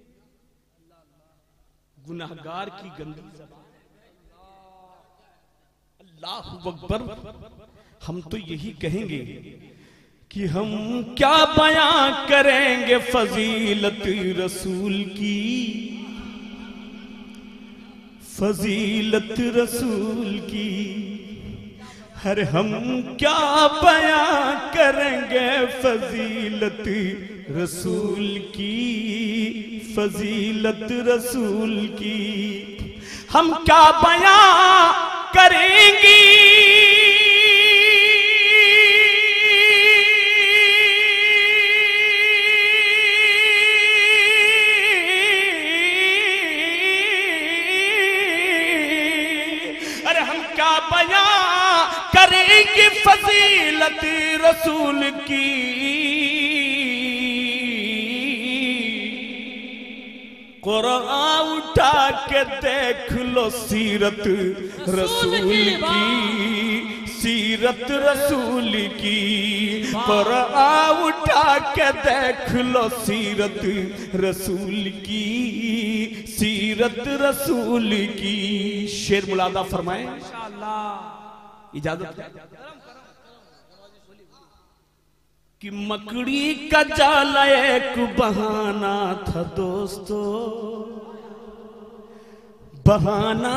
गुनाहगार की गंदी ज़बान। अल्लाहु अकबर। हम तो यही कहेंगे कि हम क्या बयां करेंगे फजीलत रसूल की, फजीलत रसूल की। हर हम क्या बयां करेंगे फजीलत रसूल की, फजीलत रसूल की। हम क्या बयां करेंगे करेंगे फजीलत रसूल की। कुरान उठा के देख लो सीरत रसूल की, सीरत रसूल की। कुरान उठा के देख लो सीरत रसूल की, सीरत रसूल की। शेर मुलादा फरमाए, इजाजत है कि मकड़ी का जाल एक बहाना था दोस्तों, बहाना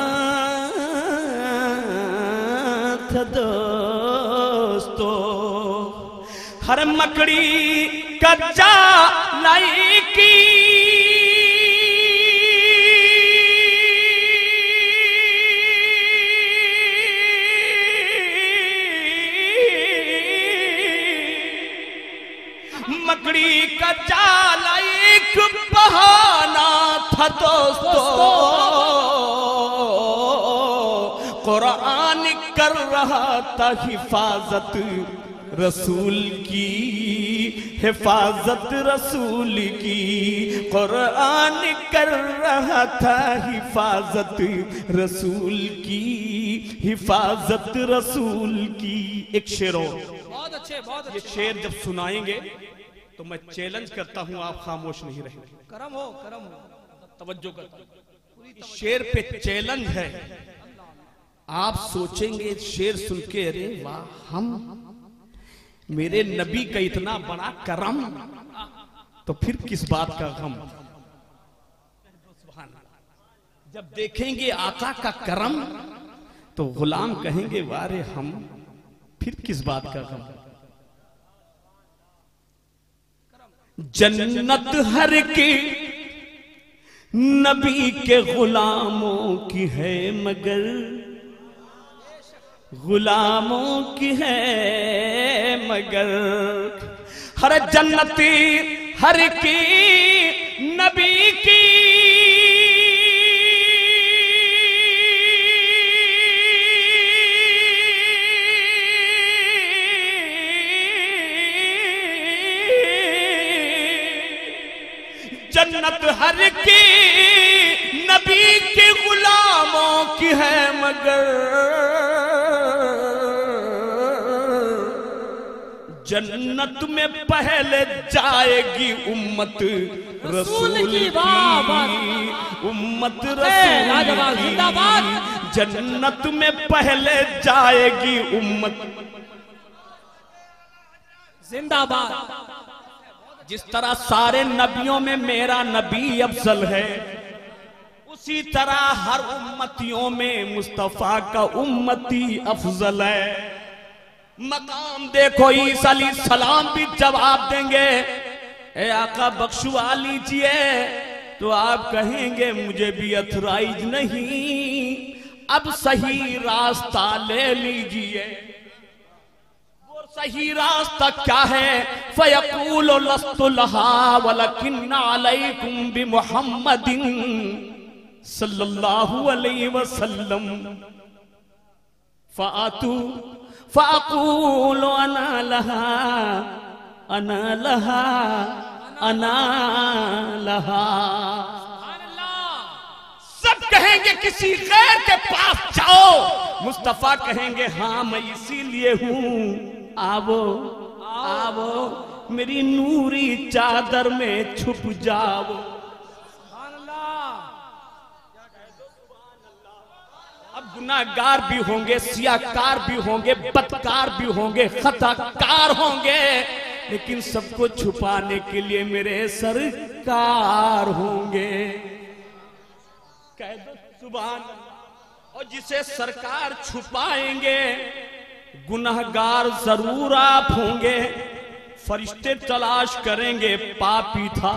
था दोस्तों। हर मकड़ी का जाल की मकड़ी का जाल एक बहाना था दोस्तों। कुरान कर रहा था हिफाजत रसूल की, हिफाजत रसूल की। कुरान कर रहा था हिफाजत रसूल की, हिफाजत रसूल की। एक शेर और, बहुत अच्छे बहुत अच्छे। ये शेर जब सुनाएंगे तो मैं चैलेंज करता हूं, आप खामोश नहीं रहेंगे। करम हो, करम हो। तवज्जो करता, शेर पे चैलेंज है। आप सोचेंगे शेर सुन के, अरे वाह, हम मेरे नबी का इतना बड़ा करम, तो फिर किस बात का गम। जब देखेंगे आका का करम तो गुलाम कहेंगे वारे हम, फिर किस बात का गम। जन्नत हर के नबी के गुलामों की है, मगर गुलामों की है मगर। हर जन्नती हर की नबी की जन्नत हर की नबी के गुलामों की है, मगर जन्नत में पहले जाएगी उम्मत रसूल की, उम्मत रसूल की। जन्नत में पहले जाएगी उम्मत जिंदाबाद। जिस तरह सारे नबियों में मेरा नबी अफजल है, उसी तरह हर उम्मतियों में मुस्तफा का उम्मती अफजल है। मकाम देखो, ईसा अलैहिस्सलाम भी जवाब देंगे, ए आका बख्शवा लीजिए, तो आप कहेंगे मुझे भी अथराइज नहीं, अब सही रास्ता ले लीजिए। वो सही रास्ता क्या है? फयक़ूलु लस्तु लहा वलकिन अलैकुम बिमुहम्मदिन सल्लल्लाहु अलैहि वसल्लम फ़ातू फ़अक़ूलु अना लहा अना लहा अना लहा। सब कहेंगे किसी गैर के पास जाओ, मुस्तफा कहेंगे हाँ मैं इसीलिए हूं, आवो आवो मेरी नूरी चादर में छुप जाओ। अब गुनाहगार भी होंगे, सियाकार भी होंगे, बदकार भी होंगे, खताकार होंगे, लेकिन सबको छुपाने के लिए मेरे सरकार होंगे। कह दो सुभान अल्लाह। और जिसे सरकार छुपाएंगे गुनाहगार जरूर आप होंगे। फरिश्ते तलाश करेंगे, पापी था,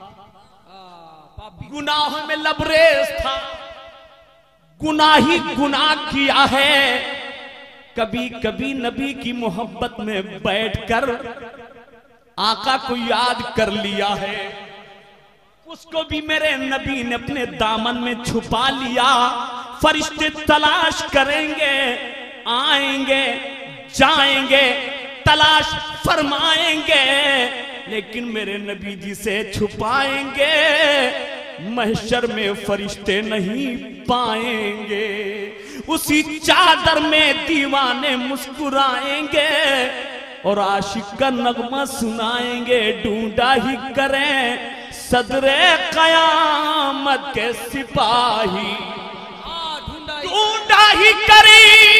गुनाहों में लबरेज था, गुनाही गुनाह किया है। कभी कभी नबी की मोहब्बत में बैठकर आका को याद कर लिया है, उसको भी मेरे नबी ने अपने दामन में छुपा लिया। फरिश्ते तलाश करेंगे, आएंगे जाएंगे, तलाश फरमाएंगे, लेकिन मेरे नबी जी से छुपाएंगे, महशर में फरिश्ते नहीं पाएंगे। उसी चादर में दीवाने मुस्कुराएंगे और आशिक का नगमा सुनाएंगे। ढूंढा ही करें सदरे कयामत के सिपाही, ढूंढा ही करें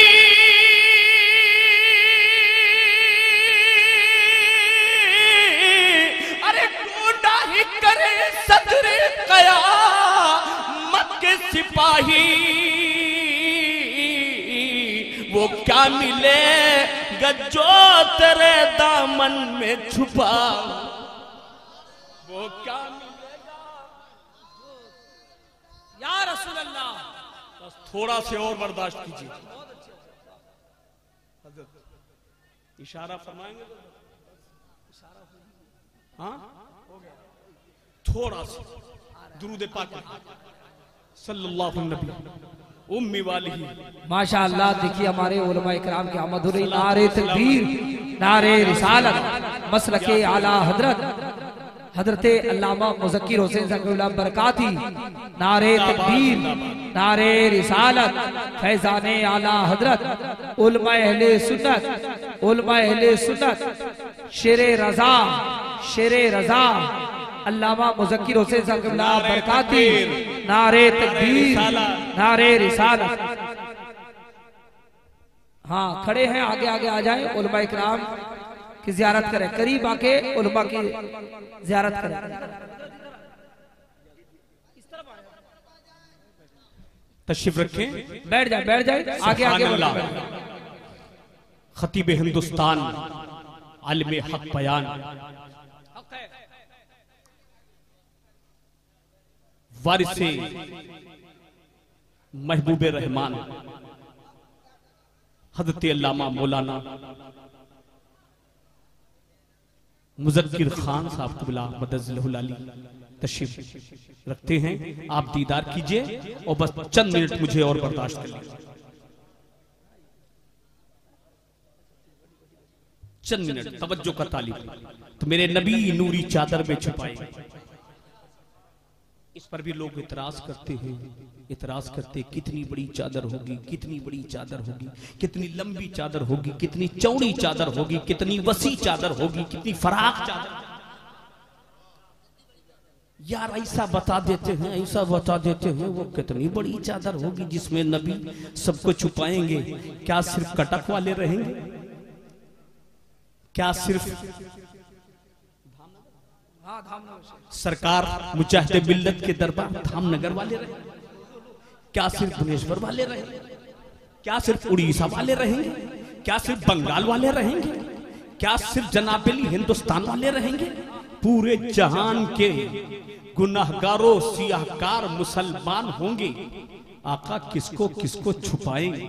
करे सदरे कयामत के सिपाही। वो क्या मिलेगा जो तेरे दामन में छुपा, वो क्या मिलेगा या रसूल अल्लाह। बस थोड़ा से और बर्दाश्त कीजिए। इशारा फरमाएंगे तो हाँ, थोड़ा सा दुरूद पाक सल्लल्लाहु अलैहि उम्मी वाली। माशाअल्लाह। देखिए हमारे उलमा इकराम की आमद हो रही। नारे तकबीर, नारे रिसालत, मसलके आला हजरत हजरत अल्लामा मुज़क्किर हुसैन ज़कीरुल्लाह बरकाती। नारे तकबीर, नारे रिसालत, फैज़ाने आला हजरत, उलमा अहले सुन्नत, उलमा अहले सुन्नत, शेरे रज़ा शेरे रजा अल्लामा मुज़क्किर हुसैन साहब क़िबला बरकाती, नारे तकबीर, नारे रिसालत। हाँ खड़े हैं, आगे आगे आ जाए, उलमा इकराम की ज़ियारत करें, करीब आके उलमा की ज़ियारत करें। तशरीफ रखें, बैठ जाए, बैठ जाए, आगे आगे। खतीब हिंदुस्तान, आलिम हक बयान, वारिसे महबूबे रहमान हज़रत अल्लामा मौलाना मुज़क्किर खान साहब क़िबला मदज़िलहुल आली तशरीफ रखते हैं। आप दीदार कीजिए और बस चंद मिनट मुझे और बर्दाश्त कर लीजिए, चंद मिनट तवज्जो का तालिब। तो मेरे नबी नूरी चादर में छुपाए, इस पर भी लोग इतराज करते हैं, इतराज करते कितनी बड़ी चादर होगी, कितनी बड़ी चादर होगी, कितनी लंबी चादर होगी, कितनी चौड़ी चादर होगी, कितनी वसी चादर होगी, कितनी फराख चादर। यार ऐसा बता देते हैं, ऐसा बता देते हैं, वो कितनी बड़ी चादर होगी जिसमें नबी सबको छुपाएंगे। क्या सिर्फ कटक वाले रहेंगे? क्या सिर्फ सरकार मुजाहिदे मिल्लत के दरबार धामनगर वाले रहे? क्या सिर्फ भुवनेश्वर वाले रहेंगे? क्या सिर्फ उड़ीसा वाले रहेंगे? क्या सिर्फ बंगाल वाले रहेंगे? क्या सिर्फ जनाबेली हिंदुस्तान वाले रहेंगे? पूरे जहान के गुनाहगारों सियाहकार मुसलमान होंगे। आका किसको किसको छुपाएंगे?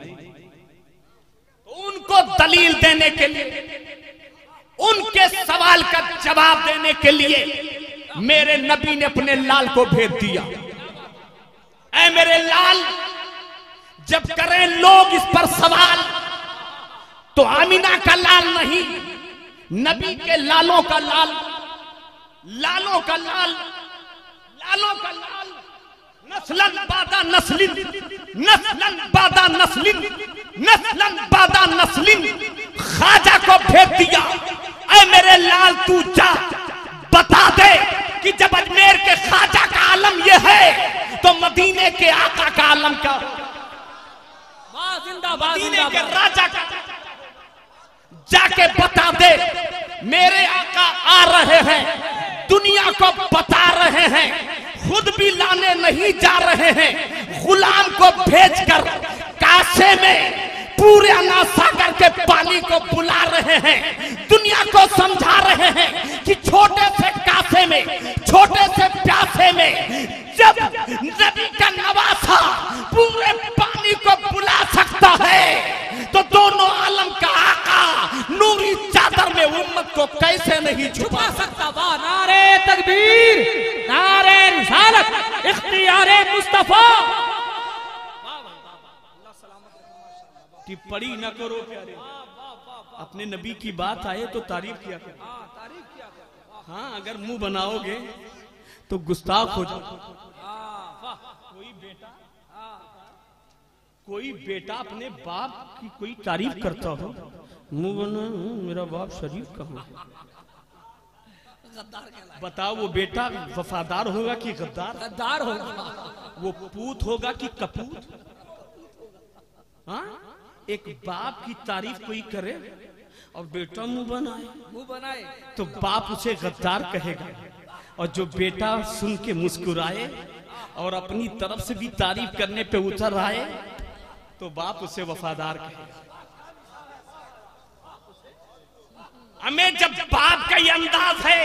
उनको दलील देने के लिए, उनके सवाल का जवाब देने के लिए मेरे नबी ने अपने लाल को भेज दिया। ऐ मेरे लाल, जब करें लोग इस पर सवाल तो आमिना का लाल नहीं, नबी के लालों का लाल, लालों का लाल, लालों का लाल, नस्लन बादा नस्लिन, नस्लन बादा नस्लिन, नस्लन बादा नस्लिन ख्वाजा को भेज दिया। ऐ मेरे लाल तू जा बता दे कि जब अजमेर के ख्वाजा का आलम ये है तो मदीने के आका का आलम क्या? मदीने के राजा का जाके बता दे। मेरे आका आ रहे हैं, दुनिया को बता रहे हैं, खुद भी लाने नहीं जा रहे हैं, गुलाम को भेजकर कासे में पूरे अना सागर के पानी को बुला रहे हैं, दुनिया को समझा रहे हैं कि छोटे से कासे में, छोटे से प्यासे में जब नबी का नवासा पूरे पानी को बुला सकता है तो दोनों आलम का आका नूरी चादर में उम्मत को कैसे नहीं छुपा सकता? वाह, नारे तकबीर, नारे रिसालत, इख्तियारे मुस्तफा। टिप्पणी न करो प्यारे, अपने नबी की बात आए तो तारीफ किया करो। हाँ, अगर मुंह बनाओगे तो गुस्ताख हो जाओ। कोई बेटा अपने बाप की कोई तारीफ करता हो, मुंह बना मेरा बाप शरीफ कहाँ है? बताओ, वो बेटा वफादार होगा कि गद्दार? गद्दार होगा। वो पूत होगा कि कपूत? हाँ, एक बाप की तारीफ कोई करे और बेटा मुंह बनाए तो बाप उसे गद्दार कहेगा, और जो बेटा सुन के मुस्कुराए और अपनी तरफ से भी तारीफ करने पे उतर आए तो बाप उसे वफादार कहेगा। हमें जब बाप का ये अंदाज है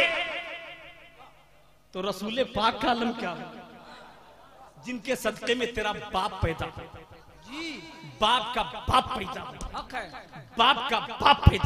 तो रसूले पाक का आलम क्या हो, जिनके सदके में तेरा बाप पैदा, बाप का बाप पैदा, बाप का बाप पैदा।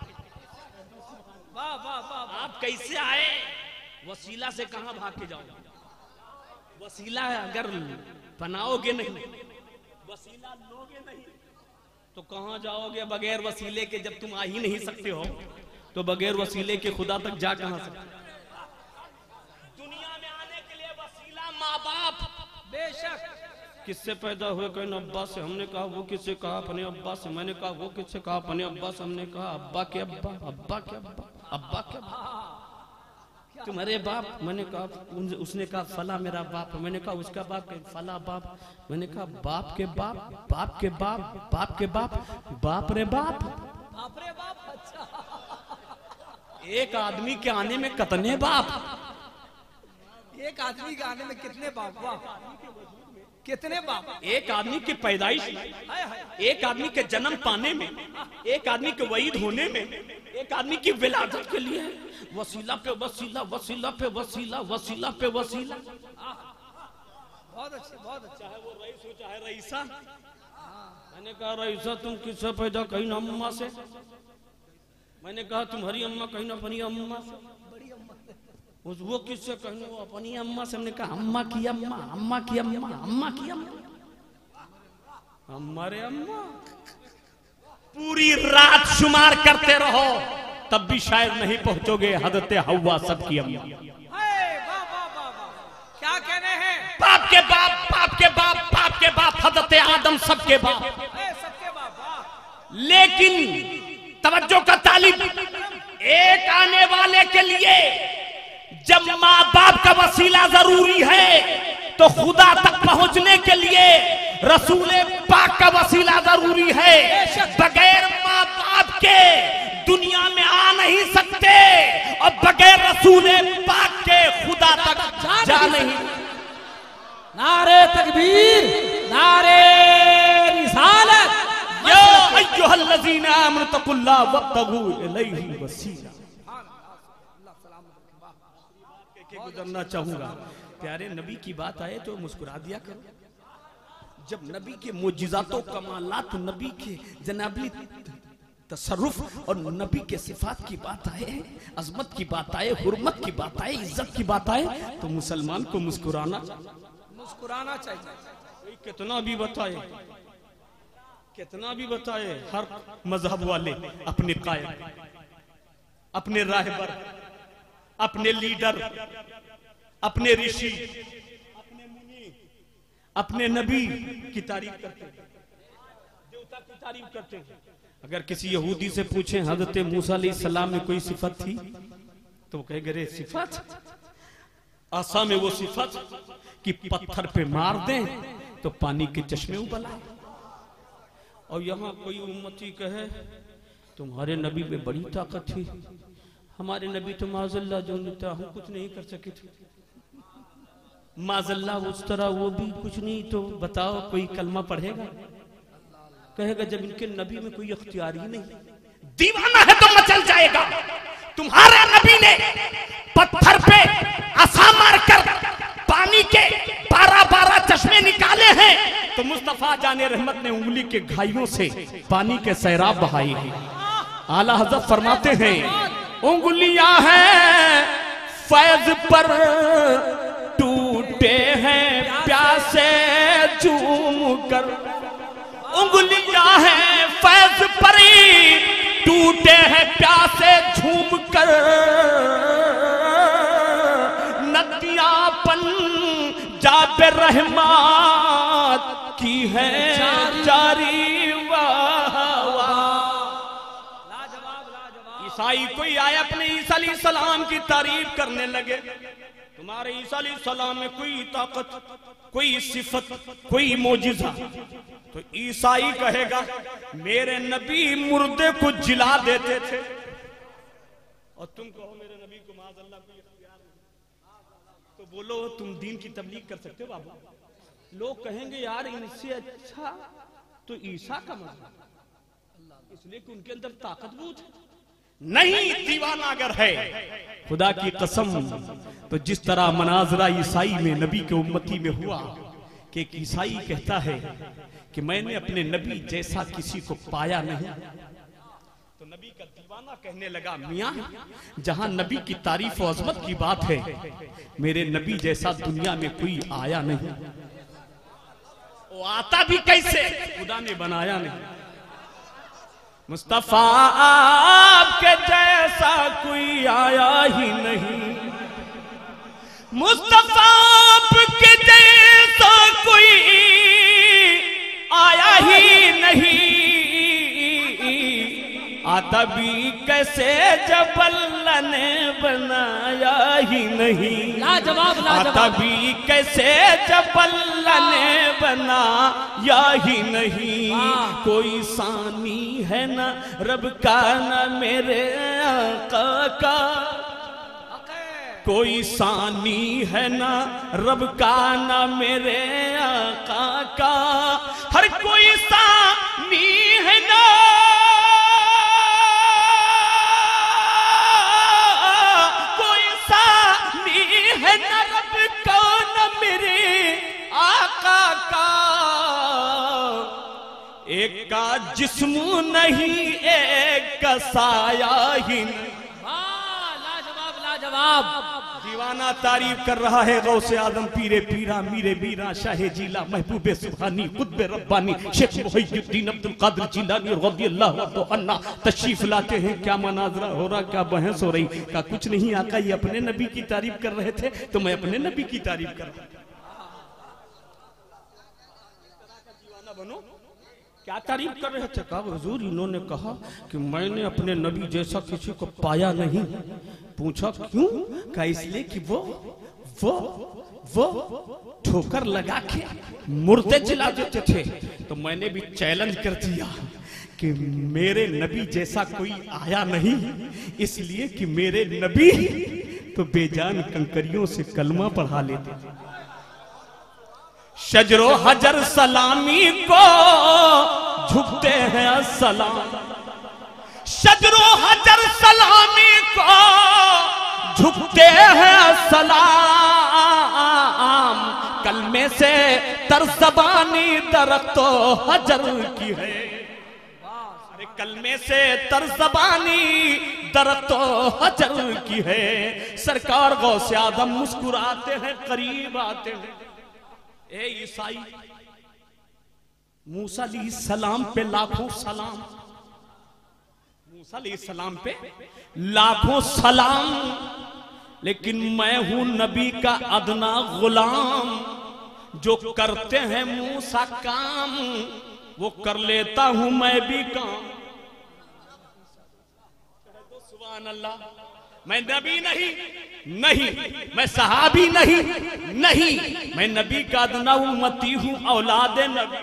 आप कैसे आए? वसीला से कहां भाग के जाओगे? वसीला अगर बनाओगे नहीं, वसीला लोगे नहीं तो कहां जाओगे बगैर वसीले के? जब तुम आ ही नहीं सकते हो तो बगैर वसीले के खुदा तक जा कहां सकते? दुनिया में आने के लिए वसीला माँ बाप। बेशक किससे पैदा हुए? कहीं अब्बा से। हमने कहा वो किससे? कहा अपने अब्बा से। मैंने कहा वो किससे? कहा अपने अब्बा से। हमने कहा अब्बा के अब्बा, अब्बा के अब्बा, अब्बा के अब्बा। तुम्हारे बाप? मैंने कहा उसने कहा फला मेरा बाप है। मैंने कहा उसका बाप? फला बाप। मैंने कहा बाप के बाप, बाप के बाप, बाप के बाप, बाप रे बाप, बाप रे बाप। अच्छा, एक आदमी के आने में कितने बाप? एक आदमी के आने में कितने बाप? वाह, कितने बाप? एक आदमी की पैदाइश, एक आदमी के जन्म पाने में, एक आदमी के वईद होने में, एक आदमी की विलादत के लिए वसीला पे वसीला, वसीला पे वसीला, वसीला पे वसीला। बहुत अच्छे, बहुत अच्छा। चाहे वो रईस हो चाहे रईसा। मैंने कहा रईसा तुम किससे पैदा? कहीं ना अम्मा से। मैंने कहा तुम्हारी अम्मा? कहीं ना अपनी अम्मा से। वो किससे? कहीं वो अपनी अम्मा से। हमने कहा अम्मा की अम्मा, अम्मा की अम्मा, अम्मा की अम्मा, हमारे अम्मा। पूरी रात शुमार करते रहो तब भी शायद नहीं पहुंचोगे हजरत हव्वा सबकी अम्मा। क्या कहने हैं? बाप के बाप, बाप के बाप, बाप के बाप, हजरत आदम सबके बाप। सबके बाप। लेकिन तवज्जो का तालिब, एक आने वाले के लिए जब माँ बाप का वसीला जरूरी है तो खुदा तक पहुंचने के लिए रसूल पाक का वसीला जरूरी है। बगैर माँ बाप के दुनिया में आ नहीं सकते और बगैर रसूल पाक के खुदा तक जा नहीं। नारे तकबीर, नारे रिसालत। या अय्युहल्लज़ीना आमनु तक़ुल्लाह वब्तगू इलैहि वसीला। गुजरना चाहूंगा, प्यारे नबी की बात आए तो मुस्कुरा दिया करो। जब नबी के मोजिज़ातों कमालात, नबी के जनाबी तसर्रुफ और नबी के सिफात की बात आए, अजमत की बात आए, हुर्मत की बात आए, इज्जत की बात आए तो मुसलमान को मुस्कुराना चाहिए। कितना भी बताए, कितना भी बताए, हर मजहब वाले अपने कायद, अपने राहबर, अपने लीडर, अपने ऋषि, अपने मुनि, अपने नबी की तारीफ करते हैं, देवता की तारीफ करते हैं। अगर किसी यहूदी से पूछें हजरत मूसा अलैहिस्सलाम में कोई सिफत थी तो कहेंगे रे सिफत, आसा में वो सिफत कि पत्थर पे मार दें तो पानी के चश्मे उबल आए। और यहाँ कोई उम्मती कहे तुम्हारे नबी में बड़ी ताकत थी, हमारे नबी तो माज़ल्लाह जो नेता हम कुछ नहीं कर सके थे, माज़ल्लाह उस तरह वो भी कुछ नहीं, तो बताओ कोई कलमा पढ़ेगा? कहेगा जब इनके नबी में कोई इख्तियार ही नहीं, दीवाना है तो मचल जाएगा। तुम्हारे नबी ने पत्थर पे आसा मार कर पानी के 12-12 चश्मे निकाले हैं तो मुस्तफा जाने रहमत ने उंगली के घाइयों से पानी के सैराब बहाए हैं। आला हज़रत फरमाते हैं उंगलियां हैं फैज पर टूटे हैं प्यासे झूम कर, उंगलियां हैं फैज पर टूटे हैं प्यासे झूम कर, नदियापन जाबे रहमत की है जारी। ईसाई कोई आए अपने ईसा अलैहिस्सलाम की तारीफ करने लगे, तुम्हारे ईसा अलैहिस्सलाम में कोई ताकत, कोई सिफत, कोई मोजिज़ा, तो ईसाई कहेगा मेरे नबी मुर्दे को जिला देते थे और तुम कहो मेरे नबी को माज़अल्लाह कोई इख्तियार नहीं, तो बोलो तुम दीन की तबलीग कर सकते हो बाबू? लोग कहेंगे यार इनसे अच्छा तो ईसा का मजहब, इसलिए कि उनके अंदर ताकत बहुत है। नहीं, दीवाना अगर है खुदा की कसम तो जिस तरह मनाजरा ईसाई में नबी के उम्मती में हुआ कि एक ईसाई कहता है कि मैंने अपने नबी जैसा किसी को पाया नहीं, तो नबी का दीवाना कहने लगा मियां जहां नबी की तारीफ और अजमत की बात है मेरे नबी जैसा दुनिया में कोई आया नहीं। वो आता भी कैसे? खुदा ने बनाया नहीं। मुस्तफा आपके जैसा कोई आया ही नहीं, मुस्तफा आपके जैसा कोई आया ही नहीं, आता भी कैसे जब अल्लाह ने बनाया ही नहीं, लाजवाब लाजवाब। तभी कैसे जब अल्लाह ने बनाया ही नहीं, कोई सानी है ना रब का ना मेरे आका का, कोई सानी है ना रब का ना मेरे आका का, हर कोई सानी है ना, कोई सानी है ना रब का ना मेरे आका का, एक का जिस्म नहीं एक का साया ही नहीं। लाजवाब लाजवाब। दीवाना तारीफ कर रहा है गौसे आदम पीरे पीरा मीरे बीरा शाहे जीला महबूबे सुभानी कुतबे रब्बानी शेख मुहियुद्दीन अब्दुल कादिर जिलानी रज़ियल्लाहु अन्हु तशरीफ लाते हैं। क्या मनाजरा हो रहा, क्या बहस हो रही, का कुछ नहीं आका ये अपने नबी की तारीफ कर रहे थे तो मैं अपने नबी की तारीफ कर रहा था। बनो क्या तारीफ कर रहे थे? कहा हुजूर इन्होंने कहा कि मैंने अपने नबी जैसा किसी को पाया नहीं। पूछा क्यों? कहा इसलिए कि वो ठोकर लगा के मुर्दे जला देते थे। तो मैंने भी चैलेंज कर दिया कि मेरे नबी जैसा कोई आया नहीं, इसलिए कि मेरे नबी तो बेजान कंकरियों से कलमा पढ़ा लेते थे। शजरो हजर सलामी को झुकते हैं अस्सलाम, शजरो हजर सलामी को झुकते हैं अस्सलाम, कलमे से तरज़बानी दरख्तो हजर की है, अरे कलमे से तरज़बानी दरख्तो हजर की है। सरकार गौसे आदम मुस्कुराते हैं करीब आते हैं। ए ईसाई मूसा अलैहिस्सलाम पे लाखों सलाम, मूसा अलैहिस्सलाम पे लाखों सलाम, लेकिन मैं हूं नबी का अदना गुलाम, जो करते हैं मूसा काम वो कर लेता हूं मैं भी काम। सुभान अल्लाह। मैं नबी नहीं, मैं सहाबी नहीं, मैं नबी का अदना उम्मती हूं, औलादे नबी,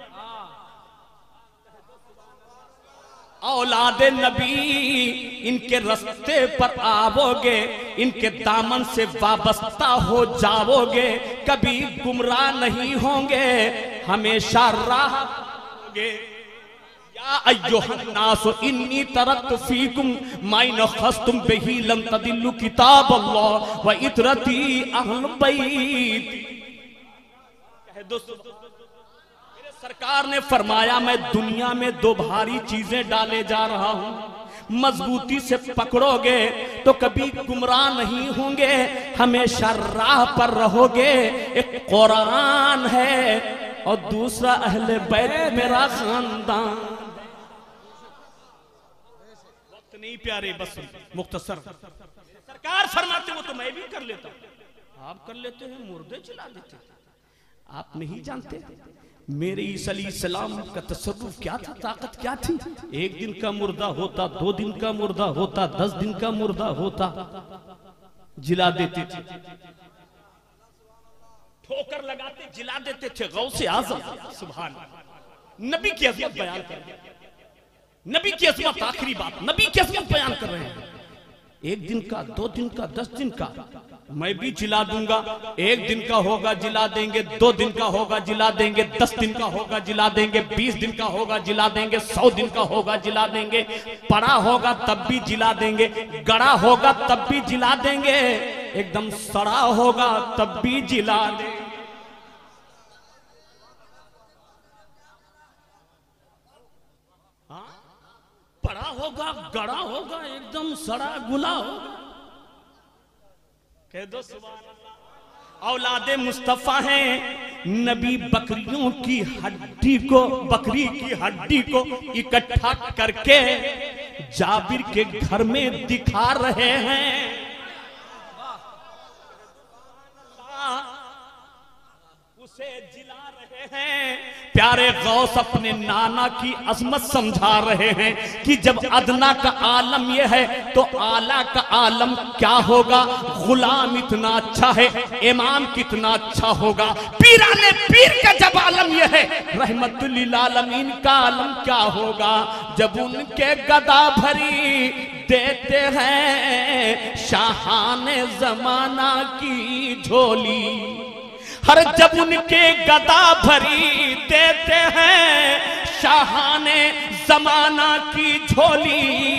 औलादे नबी। इनके रास्ते पर आवोगे, इनके दामन से वाबस्ता हो जाओगे, कभी गुमराह नहीं होंगे, हमेशा राह होगे। या अय्युहन्नास इन्नी तरक्तु फीकुम मा इन खस्तुम बिही लम तदिल्लु किताब अल्लाह व इतरती अहल बैत। मेरे सरकार ने फरमाया मैं दुनिया में दो भारी चीजें डाले जा रहा हूं, मजबूती से पकड़ोगे तो कभी गुमराह नहीं होंगे, हमेशा राह पर रहोगे। एक कुरान है और दूसरा अहले बैत मेरा खानदान। वक्त नहीं प्यारे, बस मुख्तसर। सरकार फरमाते हो तो मैं भी कर लेता हूं, आप कर लेते हैं, मुर्दे चला देते हैं। आप नहीं जानते मेरे ईसा अलैहिस्सलाम का तसर्रुफ क्या था, ताकत क्या थी। एक दिन का मुर्दा होता, 2 दिन का मुर्दा होता, 10 दिन का मुर्दा होता, जिला देते थे, ठोकर लगाते जिला देते थे। गौसे आज़म सुभान नबी की अज़मत बयान कर रहे हैं, नबी की अज़मत, आखिरी बात नबी की अज़मत बयान कर रहे हैं। 1 दिन का, 2 दिन का, 10 दिन का मैं भी जिला दूंगा। 1 दिन का होगा जिला देंगे, 2 दिन का होगा जिला देंगे, 10 दिन का होगा जिला देंगे, 20 दिन का होगा जिला देंगे, 100 दिन का होगा जिला देंगे। पड़ा होगा तब भी जिला देंगे, गड़ा होगा तब भी जिला देंगे, एकदम सड़ा होगा तब भी जिला देंगे। पड़ा होगा, गड़ा होगा, एकदम सड़ा गुला होगा। कह दो सुभान अल्लाह। औलादे मुस्तफा हैं, नबी बकरियों की हड्डी को, बकरी की हड्डी को इकट्ठा करके जाबिर के घर में दिखा रहे हैं। उसे जिला रहे हैं, प्यारे गौस अपने नाना की अजमत समझा रहे हैं कि जब अदना का आलम यह है तो आला का आलम क्या होगा। गुलाम इतना अच्छा है, इमाम कितना अच्छा होगा। पीराने पीर का जब आलम यह है, रहमतुल लिल आलमीन का आलम क्या होगा। जब उनके गदा भरी देते हैं शाहाने जमाना की झोली, हर जब उनके गदा भरी देते हैं शाहाने जमाना की झोली,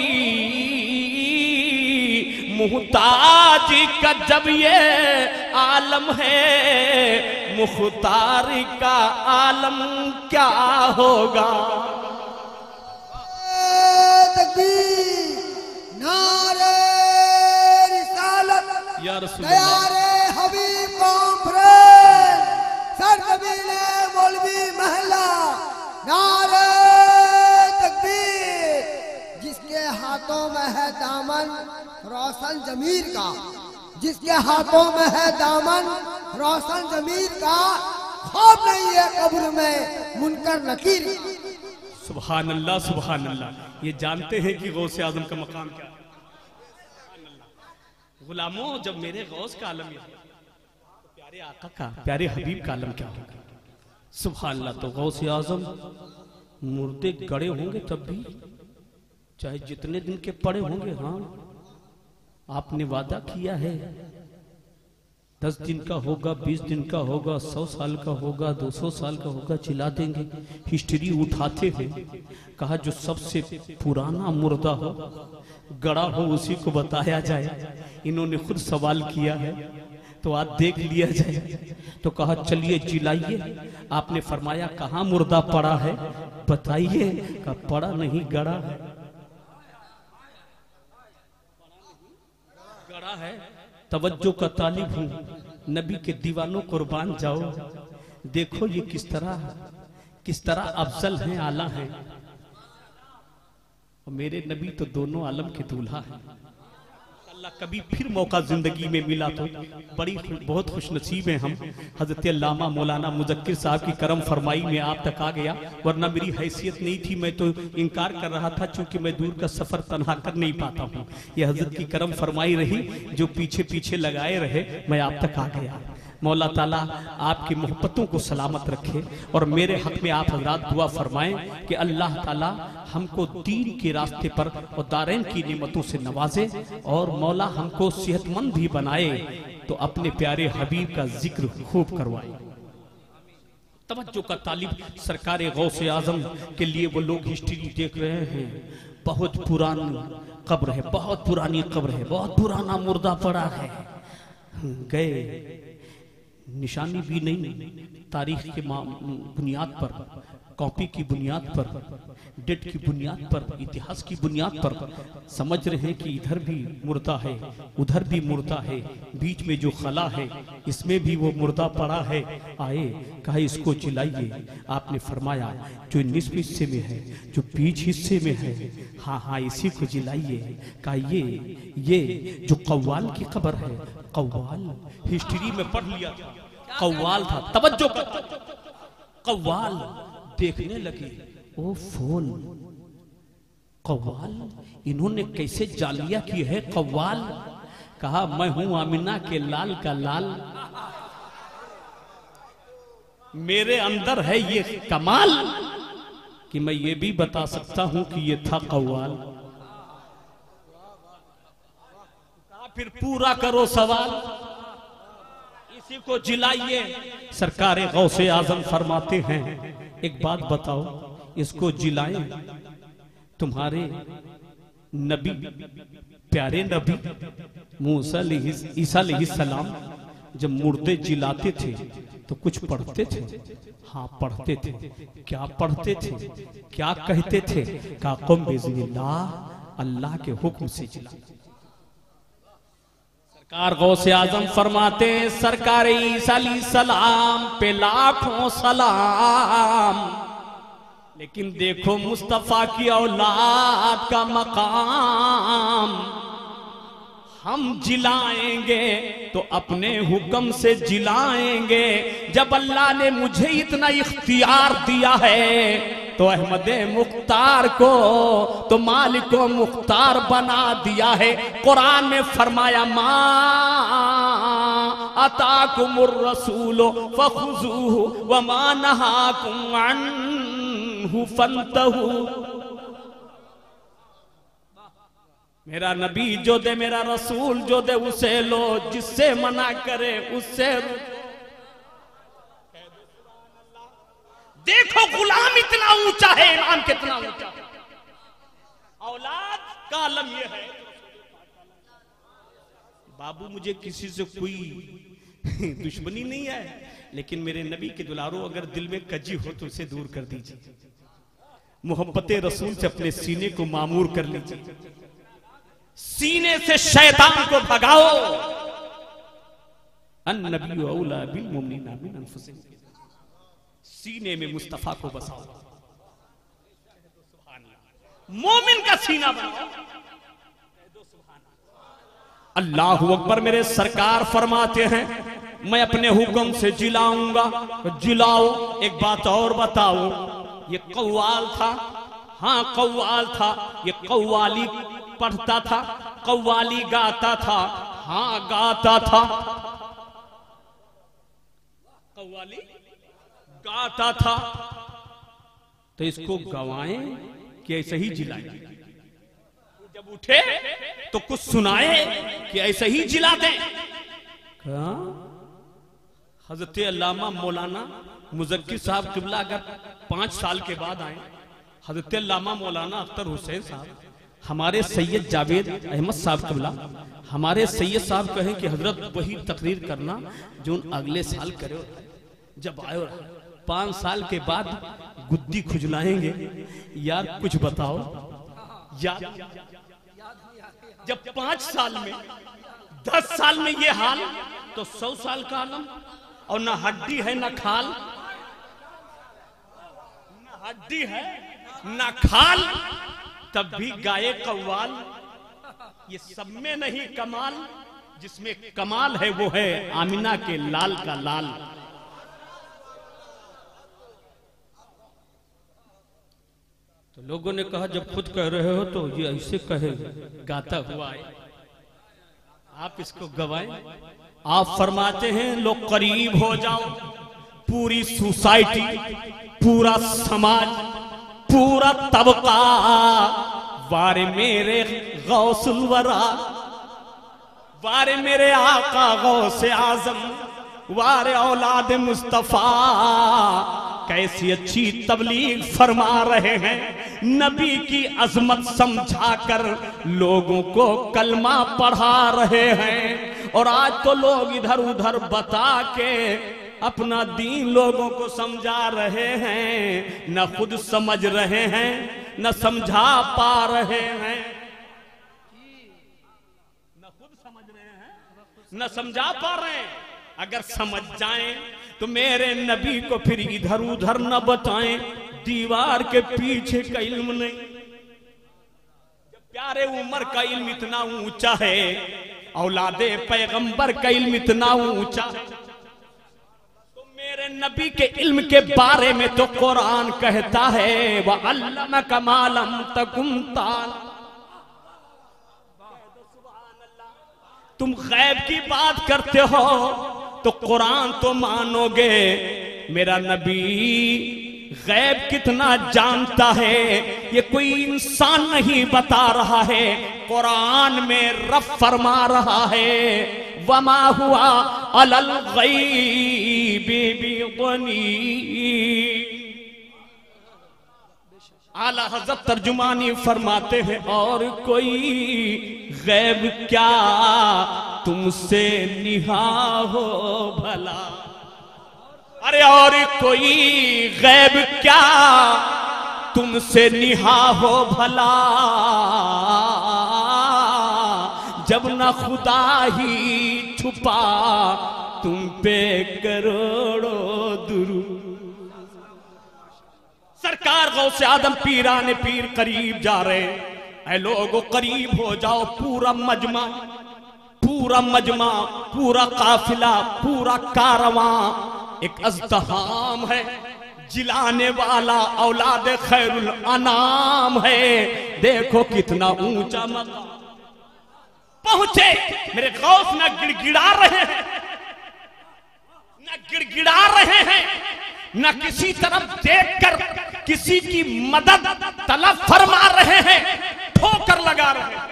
मुहताज का जब ये आलम है, मुख्तार का आलम क्या होगा। नारे रिसालत या रसूल अल्लाह, हबीब कॉन्फ्रेंस, सरकबीले मौलवी महला, नारे तकबीर। जिसके हाथों में है दामन रोशन जमीर का, जिसके हाथों में है दामन रोशन जमीर का, खौफ नहीं है कब्र में मुनकर नकीर। सुभान अल्लाह, सुभान अल्लाह। ये जानते हैं कि गौसे आजम का मकाम क्या है। गुलामों, जब मेरे गौस का आलम है तो प्यारे आका का, प्यारे हबीब का आलम क्या होगा। सुभान अल्लाह। तो गौसे आजम मुर्दे गड़े होंगे तब भी, चाहे जितने दिन के पड़े होंगे। हाँ, आपने वादा किया है 10 दिन का होगा, 20 दिन का होगा, 100 साल का होगा, 200 साल का होगा, चिल्ला देंगे। हिस्ट्री उठाते हैं, कहा जो सबसे पुराना मुर्दा हो, गड़ा हो, उसी को बताया जाए। इन्होंने खुद सवाल किया है तो आज देख लिया जाए। तो कहा चलिए जिलाइए। आपने फरमाया कहाँ मुर्दा पड़ा है बताइए। कहा पड़ा नहीं, गड़ा है। गड़ा है। तवज्जो का तालिब हूं, नबी के दीवानों कुर्बान जाओ। देखो ये किस तरह अफजल हैं, आला हैं। और मेरे नबी तो दोनों आलम के दूल्हा हैं। अल्लाह कभी फिर मौका जिंदगी में मिला तो बहुत खुशनसीब हैं हम। हजरत अल्लामा मौलाना मुजक्किर साहब की करम फरमाई में आप तक आ गया, वरना मेरी हैसियत नहीं थी। मैं तो इनकार कर रहा था क्योंकि मैं दूर का सफर तन्हा कर नहीं पाता हूँ। ये हजरत की करम फरमाई रही, जो पीछे पीछे लगाए रहे, मैं आप तक आ गया। मौला ताला आपकी मोहब्बतों को सलामत रखे और मेरे हक में आप हजरात दुआ फरमाएं कि अल्लाह ताला हमको दीन के रास्ते पर और दारैन की नेमतों से नवाजे और मौला हमको सेहतमंद भी बनाए, तो अपने प्यारे हबीब का जिक्र खूब करवाए। तवज्जो का तालिब सरकार गौसे आजम के लिए वो लोग हिस्ट्री देख रहे हैं। बहुत पुरानी कब्र है, बहुत पुरानी कब्र है, बहुत पुराना मुर्दा पड़ा है। गए, निशानी भी नहीं, तारीख के बुनियाद पर, कॉपी की बुनियाद पर, डेट की बुनियाद पर, इतिहास की बुनियाद पर समझ रहे हैं कि इधर भी मुर्दा है, उधर भी मुर्दा है, बीच में जो खला है इसमें भी वो मुर्दा पड़ा है। आए, कहा इसको जिलाइए। आपने फरमाया जो निस्फ हिस्से में है, जो बीच हिस्से में है, हाँ हाँ इसी को जिलाइए। कहा ये जो कव्वाल की खबर है, कव्वाल हिस्ट्री में पढ़ लिया था, कव्वाल था। तवज्जो कव्वाल देखने लगे, ओ फोन कव्वाल, इन्होंने कैसे जालिया की है कव्वाल। कहा मैं हूं आमिना के लाल का लाल, मेरे अंदर है ये कमाल कि मैं ये भी बता सकता हूं कि ये था कव्वाल। फिर पूरा करो सवाल, इसी को जिलाइए। सरकार गौसे आजम फरमाते हैं एक बात बताओ, इसको जिलाएं। तुम्हारे नबी, प्यारे नबी मूसा ईसा अलैहिस्सलाम जब मुर्दे जिलाते थे तो कुछ पढ़ते थे? हाँ पढ़ते थे। क्या पढ़ते थे, क्या कहते थे? का कुम बिज़निल्लाह, अल्लाह के हुक्म से जिला। सरकार गौसे आजम फरमाते सरकार ईसा अलैहिस्सलाम पे लाखों सलाम, लेकिन देखो मुस्तफा की औलाद का मकाम। हम जिलाएंगे तो अपने हुक्म से जिलाएंगे। जब अल्लाह ने मुझे इतना इख्तियार दिया है तो अहमद मुख्तार को तो मालिक मुख्तार बना दिया है। कुरान में फरमाया मा अताकुमुर रसूलो फखुजूहु व मा नहाकुम अन्हु फंतहु। मेरा नबी जो दे, मेरा रसूल जो दे उसे लो, जिससे मना करे उससे। देखो गुलाम इतना ऊंचा है, इमाम कितना ऊंचा है। औलाद का आलम यह है, बाबू मुझे किसी से कोई दुश्मनी नहीं है, लेकिन मेरे नबी के दुलारो अगर दिल में कजी हो तो उसे दूर कर दीजिए। मोहब्बत रसूल से अपने सीने को मामूर कर लीजिए, सीने से शैतान को भगाओ। अन्नबी औला बिल मुमिनीना मिन अनफुसिहिम, सीने में मुस्तफा को बसाओ। मोमिन का सीना बनाओ। अल्लाहु अकबर। मेरे सरकार फरमाते हैं मैं अपने हुक्म से जिलाऊंगा। जिलाओ। एक बात और बताओ, ये कव्वाल था, हाँ कव्वाल था। ये कव्वाली पढ़ता था, कव्वाली गाता था, हाँ गाता था। कव्वाली गाता था तो इसको गवाएं कि ऐसे ही जिलाएं। जब उठे तो कुछ सुनाए कि ऐसे ही जिला दें। हजरत अल्लामा मौलाना मुज़क्किर साहब किबला अगर 5 साल के बाद आए, हजरत अल्लामा मौलाना अख्तर हुसैन साहब, हमारे सैयद जावेद अहमद साहब किबला, हमारे सैयद साहब कहें कि हजरत वही तकरीर करना जो अगले साल करे। जब आयो 5 साल के बाद गुद्दी खुजलाएंगे, यार कुछ बताओ यार। जब 5 साल में 10 साल में ये हाल, तो 100 साल का आलम। और ना हड्डी है ना खाल, ना हड्डी है ना खाल, तब भी गाये कव्वाल। ये सब में नहीं कमाल, जिसमें कमाल है वो है आमिना के लाल का लाल। तो लोगों ने कहा जब खुद कह रहे हो तो ये ऐसे कहे, गाता हुआ है, आप इसको गवाएं। आप फरमाते हैं लोग करीब हो जाओ, पूरी सोसाइटी, पूरा समाज, पूरा तबका, वारे मेरे गौसुल वरा, वारे मेरे आका गौसे आजम, वारे औलाद मुस्तफा, कैसी अच्छी तबलीग फरमा रहे हैं। नबी की अजमत समझाकर लोगों को कलमा पढ़ा रहे हैं। और आज तो लोग इधर उधर बता के अपना दीन लोगों को समझा रहे हैं, न खुद समझ रहे हैं न समझा पा रहे हैं। न खुद समझ रहे हैं न समझा पा रहे हैं। अगर समझ जाएं तो मेरे नबी को फिर इधर उधर न बताएं। दीवार के पीछे का इल्म नहीं, जब प्यारे उमर का इल्म इतना ऊंचा है, औलादे पैगंबर का इल्म इतना ऊंचा है, तो मेरे नबी के इल्म के बारे में तो कुरान कहता है वह अल्लमका मा लम तकुन ताल। तुम गैब की बात करते हो तो कुरान तो मानोगे। मेरा नबी गैब कितना जानता है ये कोई इंसान नहीं बता रहा है, कुरान में रब फरमा रहा है वमा हुआ अलल गैबि बिगनी। आला हज़रत तर्जुमानी फरमाते हैं और कोई गैब क्या तुमसे निहा हो भला। अरे और कोई गैब क्या तुमसे निहा हो भला, जब ना खुदा ही छुपा तुम पे करोड़ों दुरूद। सरकार गौसे आदम पीराने पीर करीब जा रहे हैं। ऐ लोगों करीब हो जाओ, पूरा मजमा पूरा मजमा, पूरा काफिला, पूरा कारवां एक अज़्दहाम है, जिलाने वाला औलाद खैरुल अनाम है। देखो कितना ऊंचा मकाम पहुंचे। मेरे गौस न गिड़गिड़ा रहे हैं, न गिड़गिड़ा रहे हैं, न किसी तरफ देखकर किसी की मदद तलब फरमा रहे हैं, ठोकर लगा रहे हैं।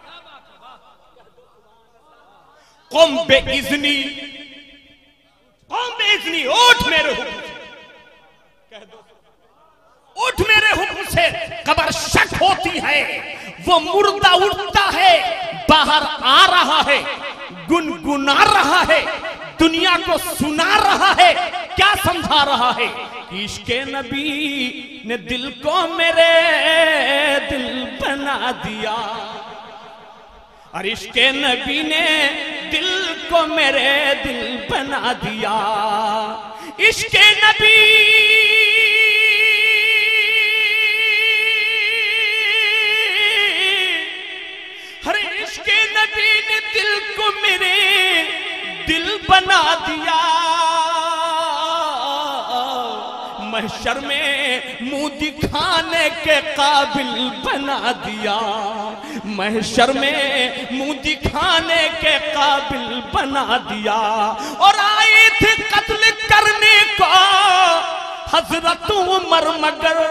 कौम बेइज़्नी, कौम बेइज़्नी, उठ मेरे हुक्म से, कह दो उठ मेरे हुक्म से। कब्र शक होती है, वो मुर्दा उठता है, बाहर आ रहा है, गुनगुना रहा है, दुनिया को सुना रहा है, क्या समझा रहा है? इश्क़े नबी ने दिल को मेरे दिल बना दिया, और इश्क़े नबी ने दिल को मेरे दिल बना दिया। इश्क़े नबी नबी ने दिल को मेरे दिल बना दिया। महशर में मुंह दिखाने के काबिल बना दिया, महशर में मुंह दिखाने के काबिल बना दिया। और आए थे कत्ल करने को हजरत उमर, मगर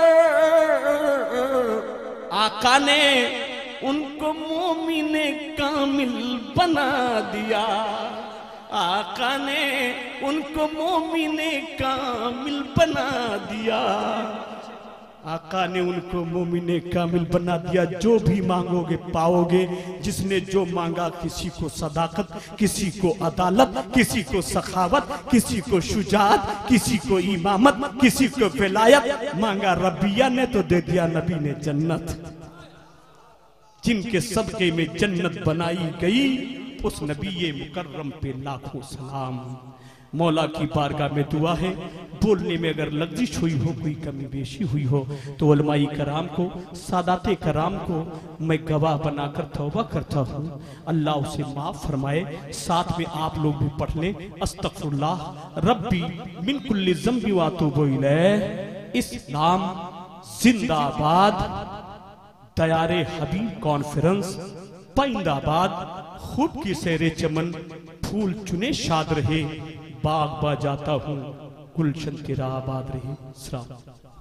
आका ने उनको मोमिने कामिल बना दिया। आका ने उनको मोमिने कामिल बना दिया। आका ने उनको मोमिने कामिल बना दिया। जो भी मांगोगे पाओगे। जिसने जो मांगा, किसी को सदाकत, किसी को अदालत, किसी को सखावत, किसी को शुजाअत, किसी को इमामत, किसी को विलायत मांगा। रबिया ने तो दे दिया नबी ने जन्नत। जिनके सदके में जन्नत बनाई गई, उस नबी मुकर्रम पे लाखों सलाम। मौला की बारगाह में दुआ है, बोलने में अगर लग़ज़िश हुई हो, कोई कमी बेशी हुई हो, तो उलमाए कराम को, सादाते कराम को मैं गवाह बनाकर तौबा करता हूँ, अल्लाह उसे माफ़ फरमाए। साथ में आप लोग भी पढ़ लें, अस्तग़फिरुल्लाह रब्बी मिन कुल्लि ज़ंबि व अतूबु इलैह। इस्लाम जिंदाबाद। तैयारे हबीब कॉन्फ्रेंस पैंदाबाद। खूब की सैरे चमन, फूल चुने शाद रहे, बाग बा जाता हूँ, गुलशन तेरा आबाद रहे। सलाम।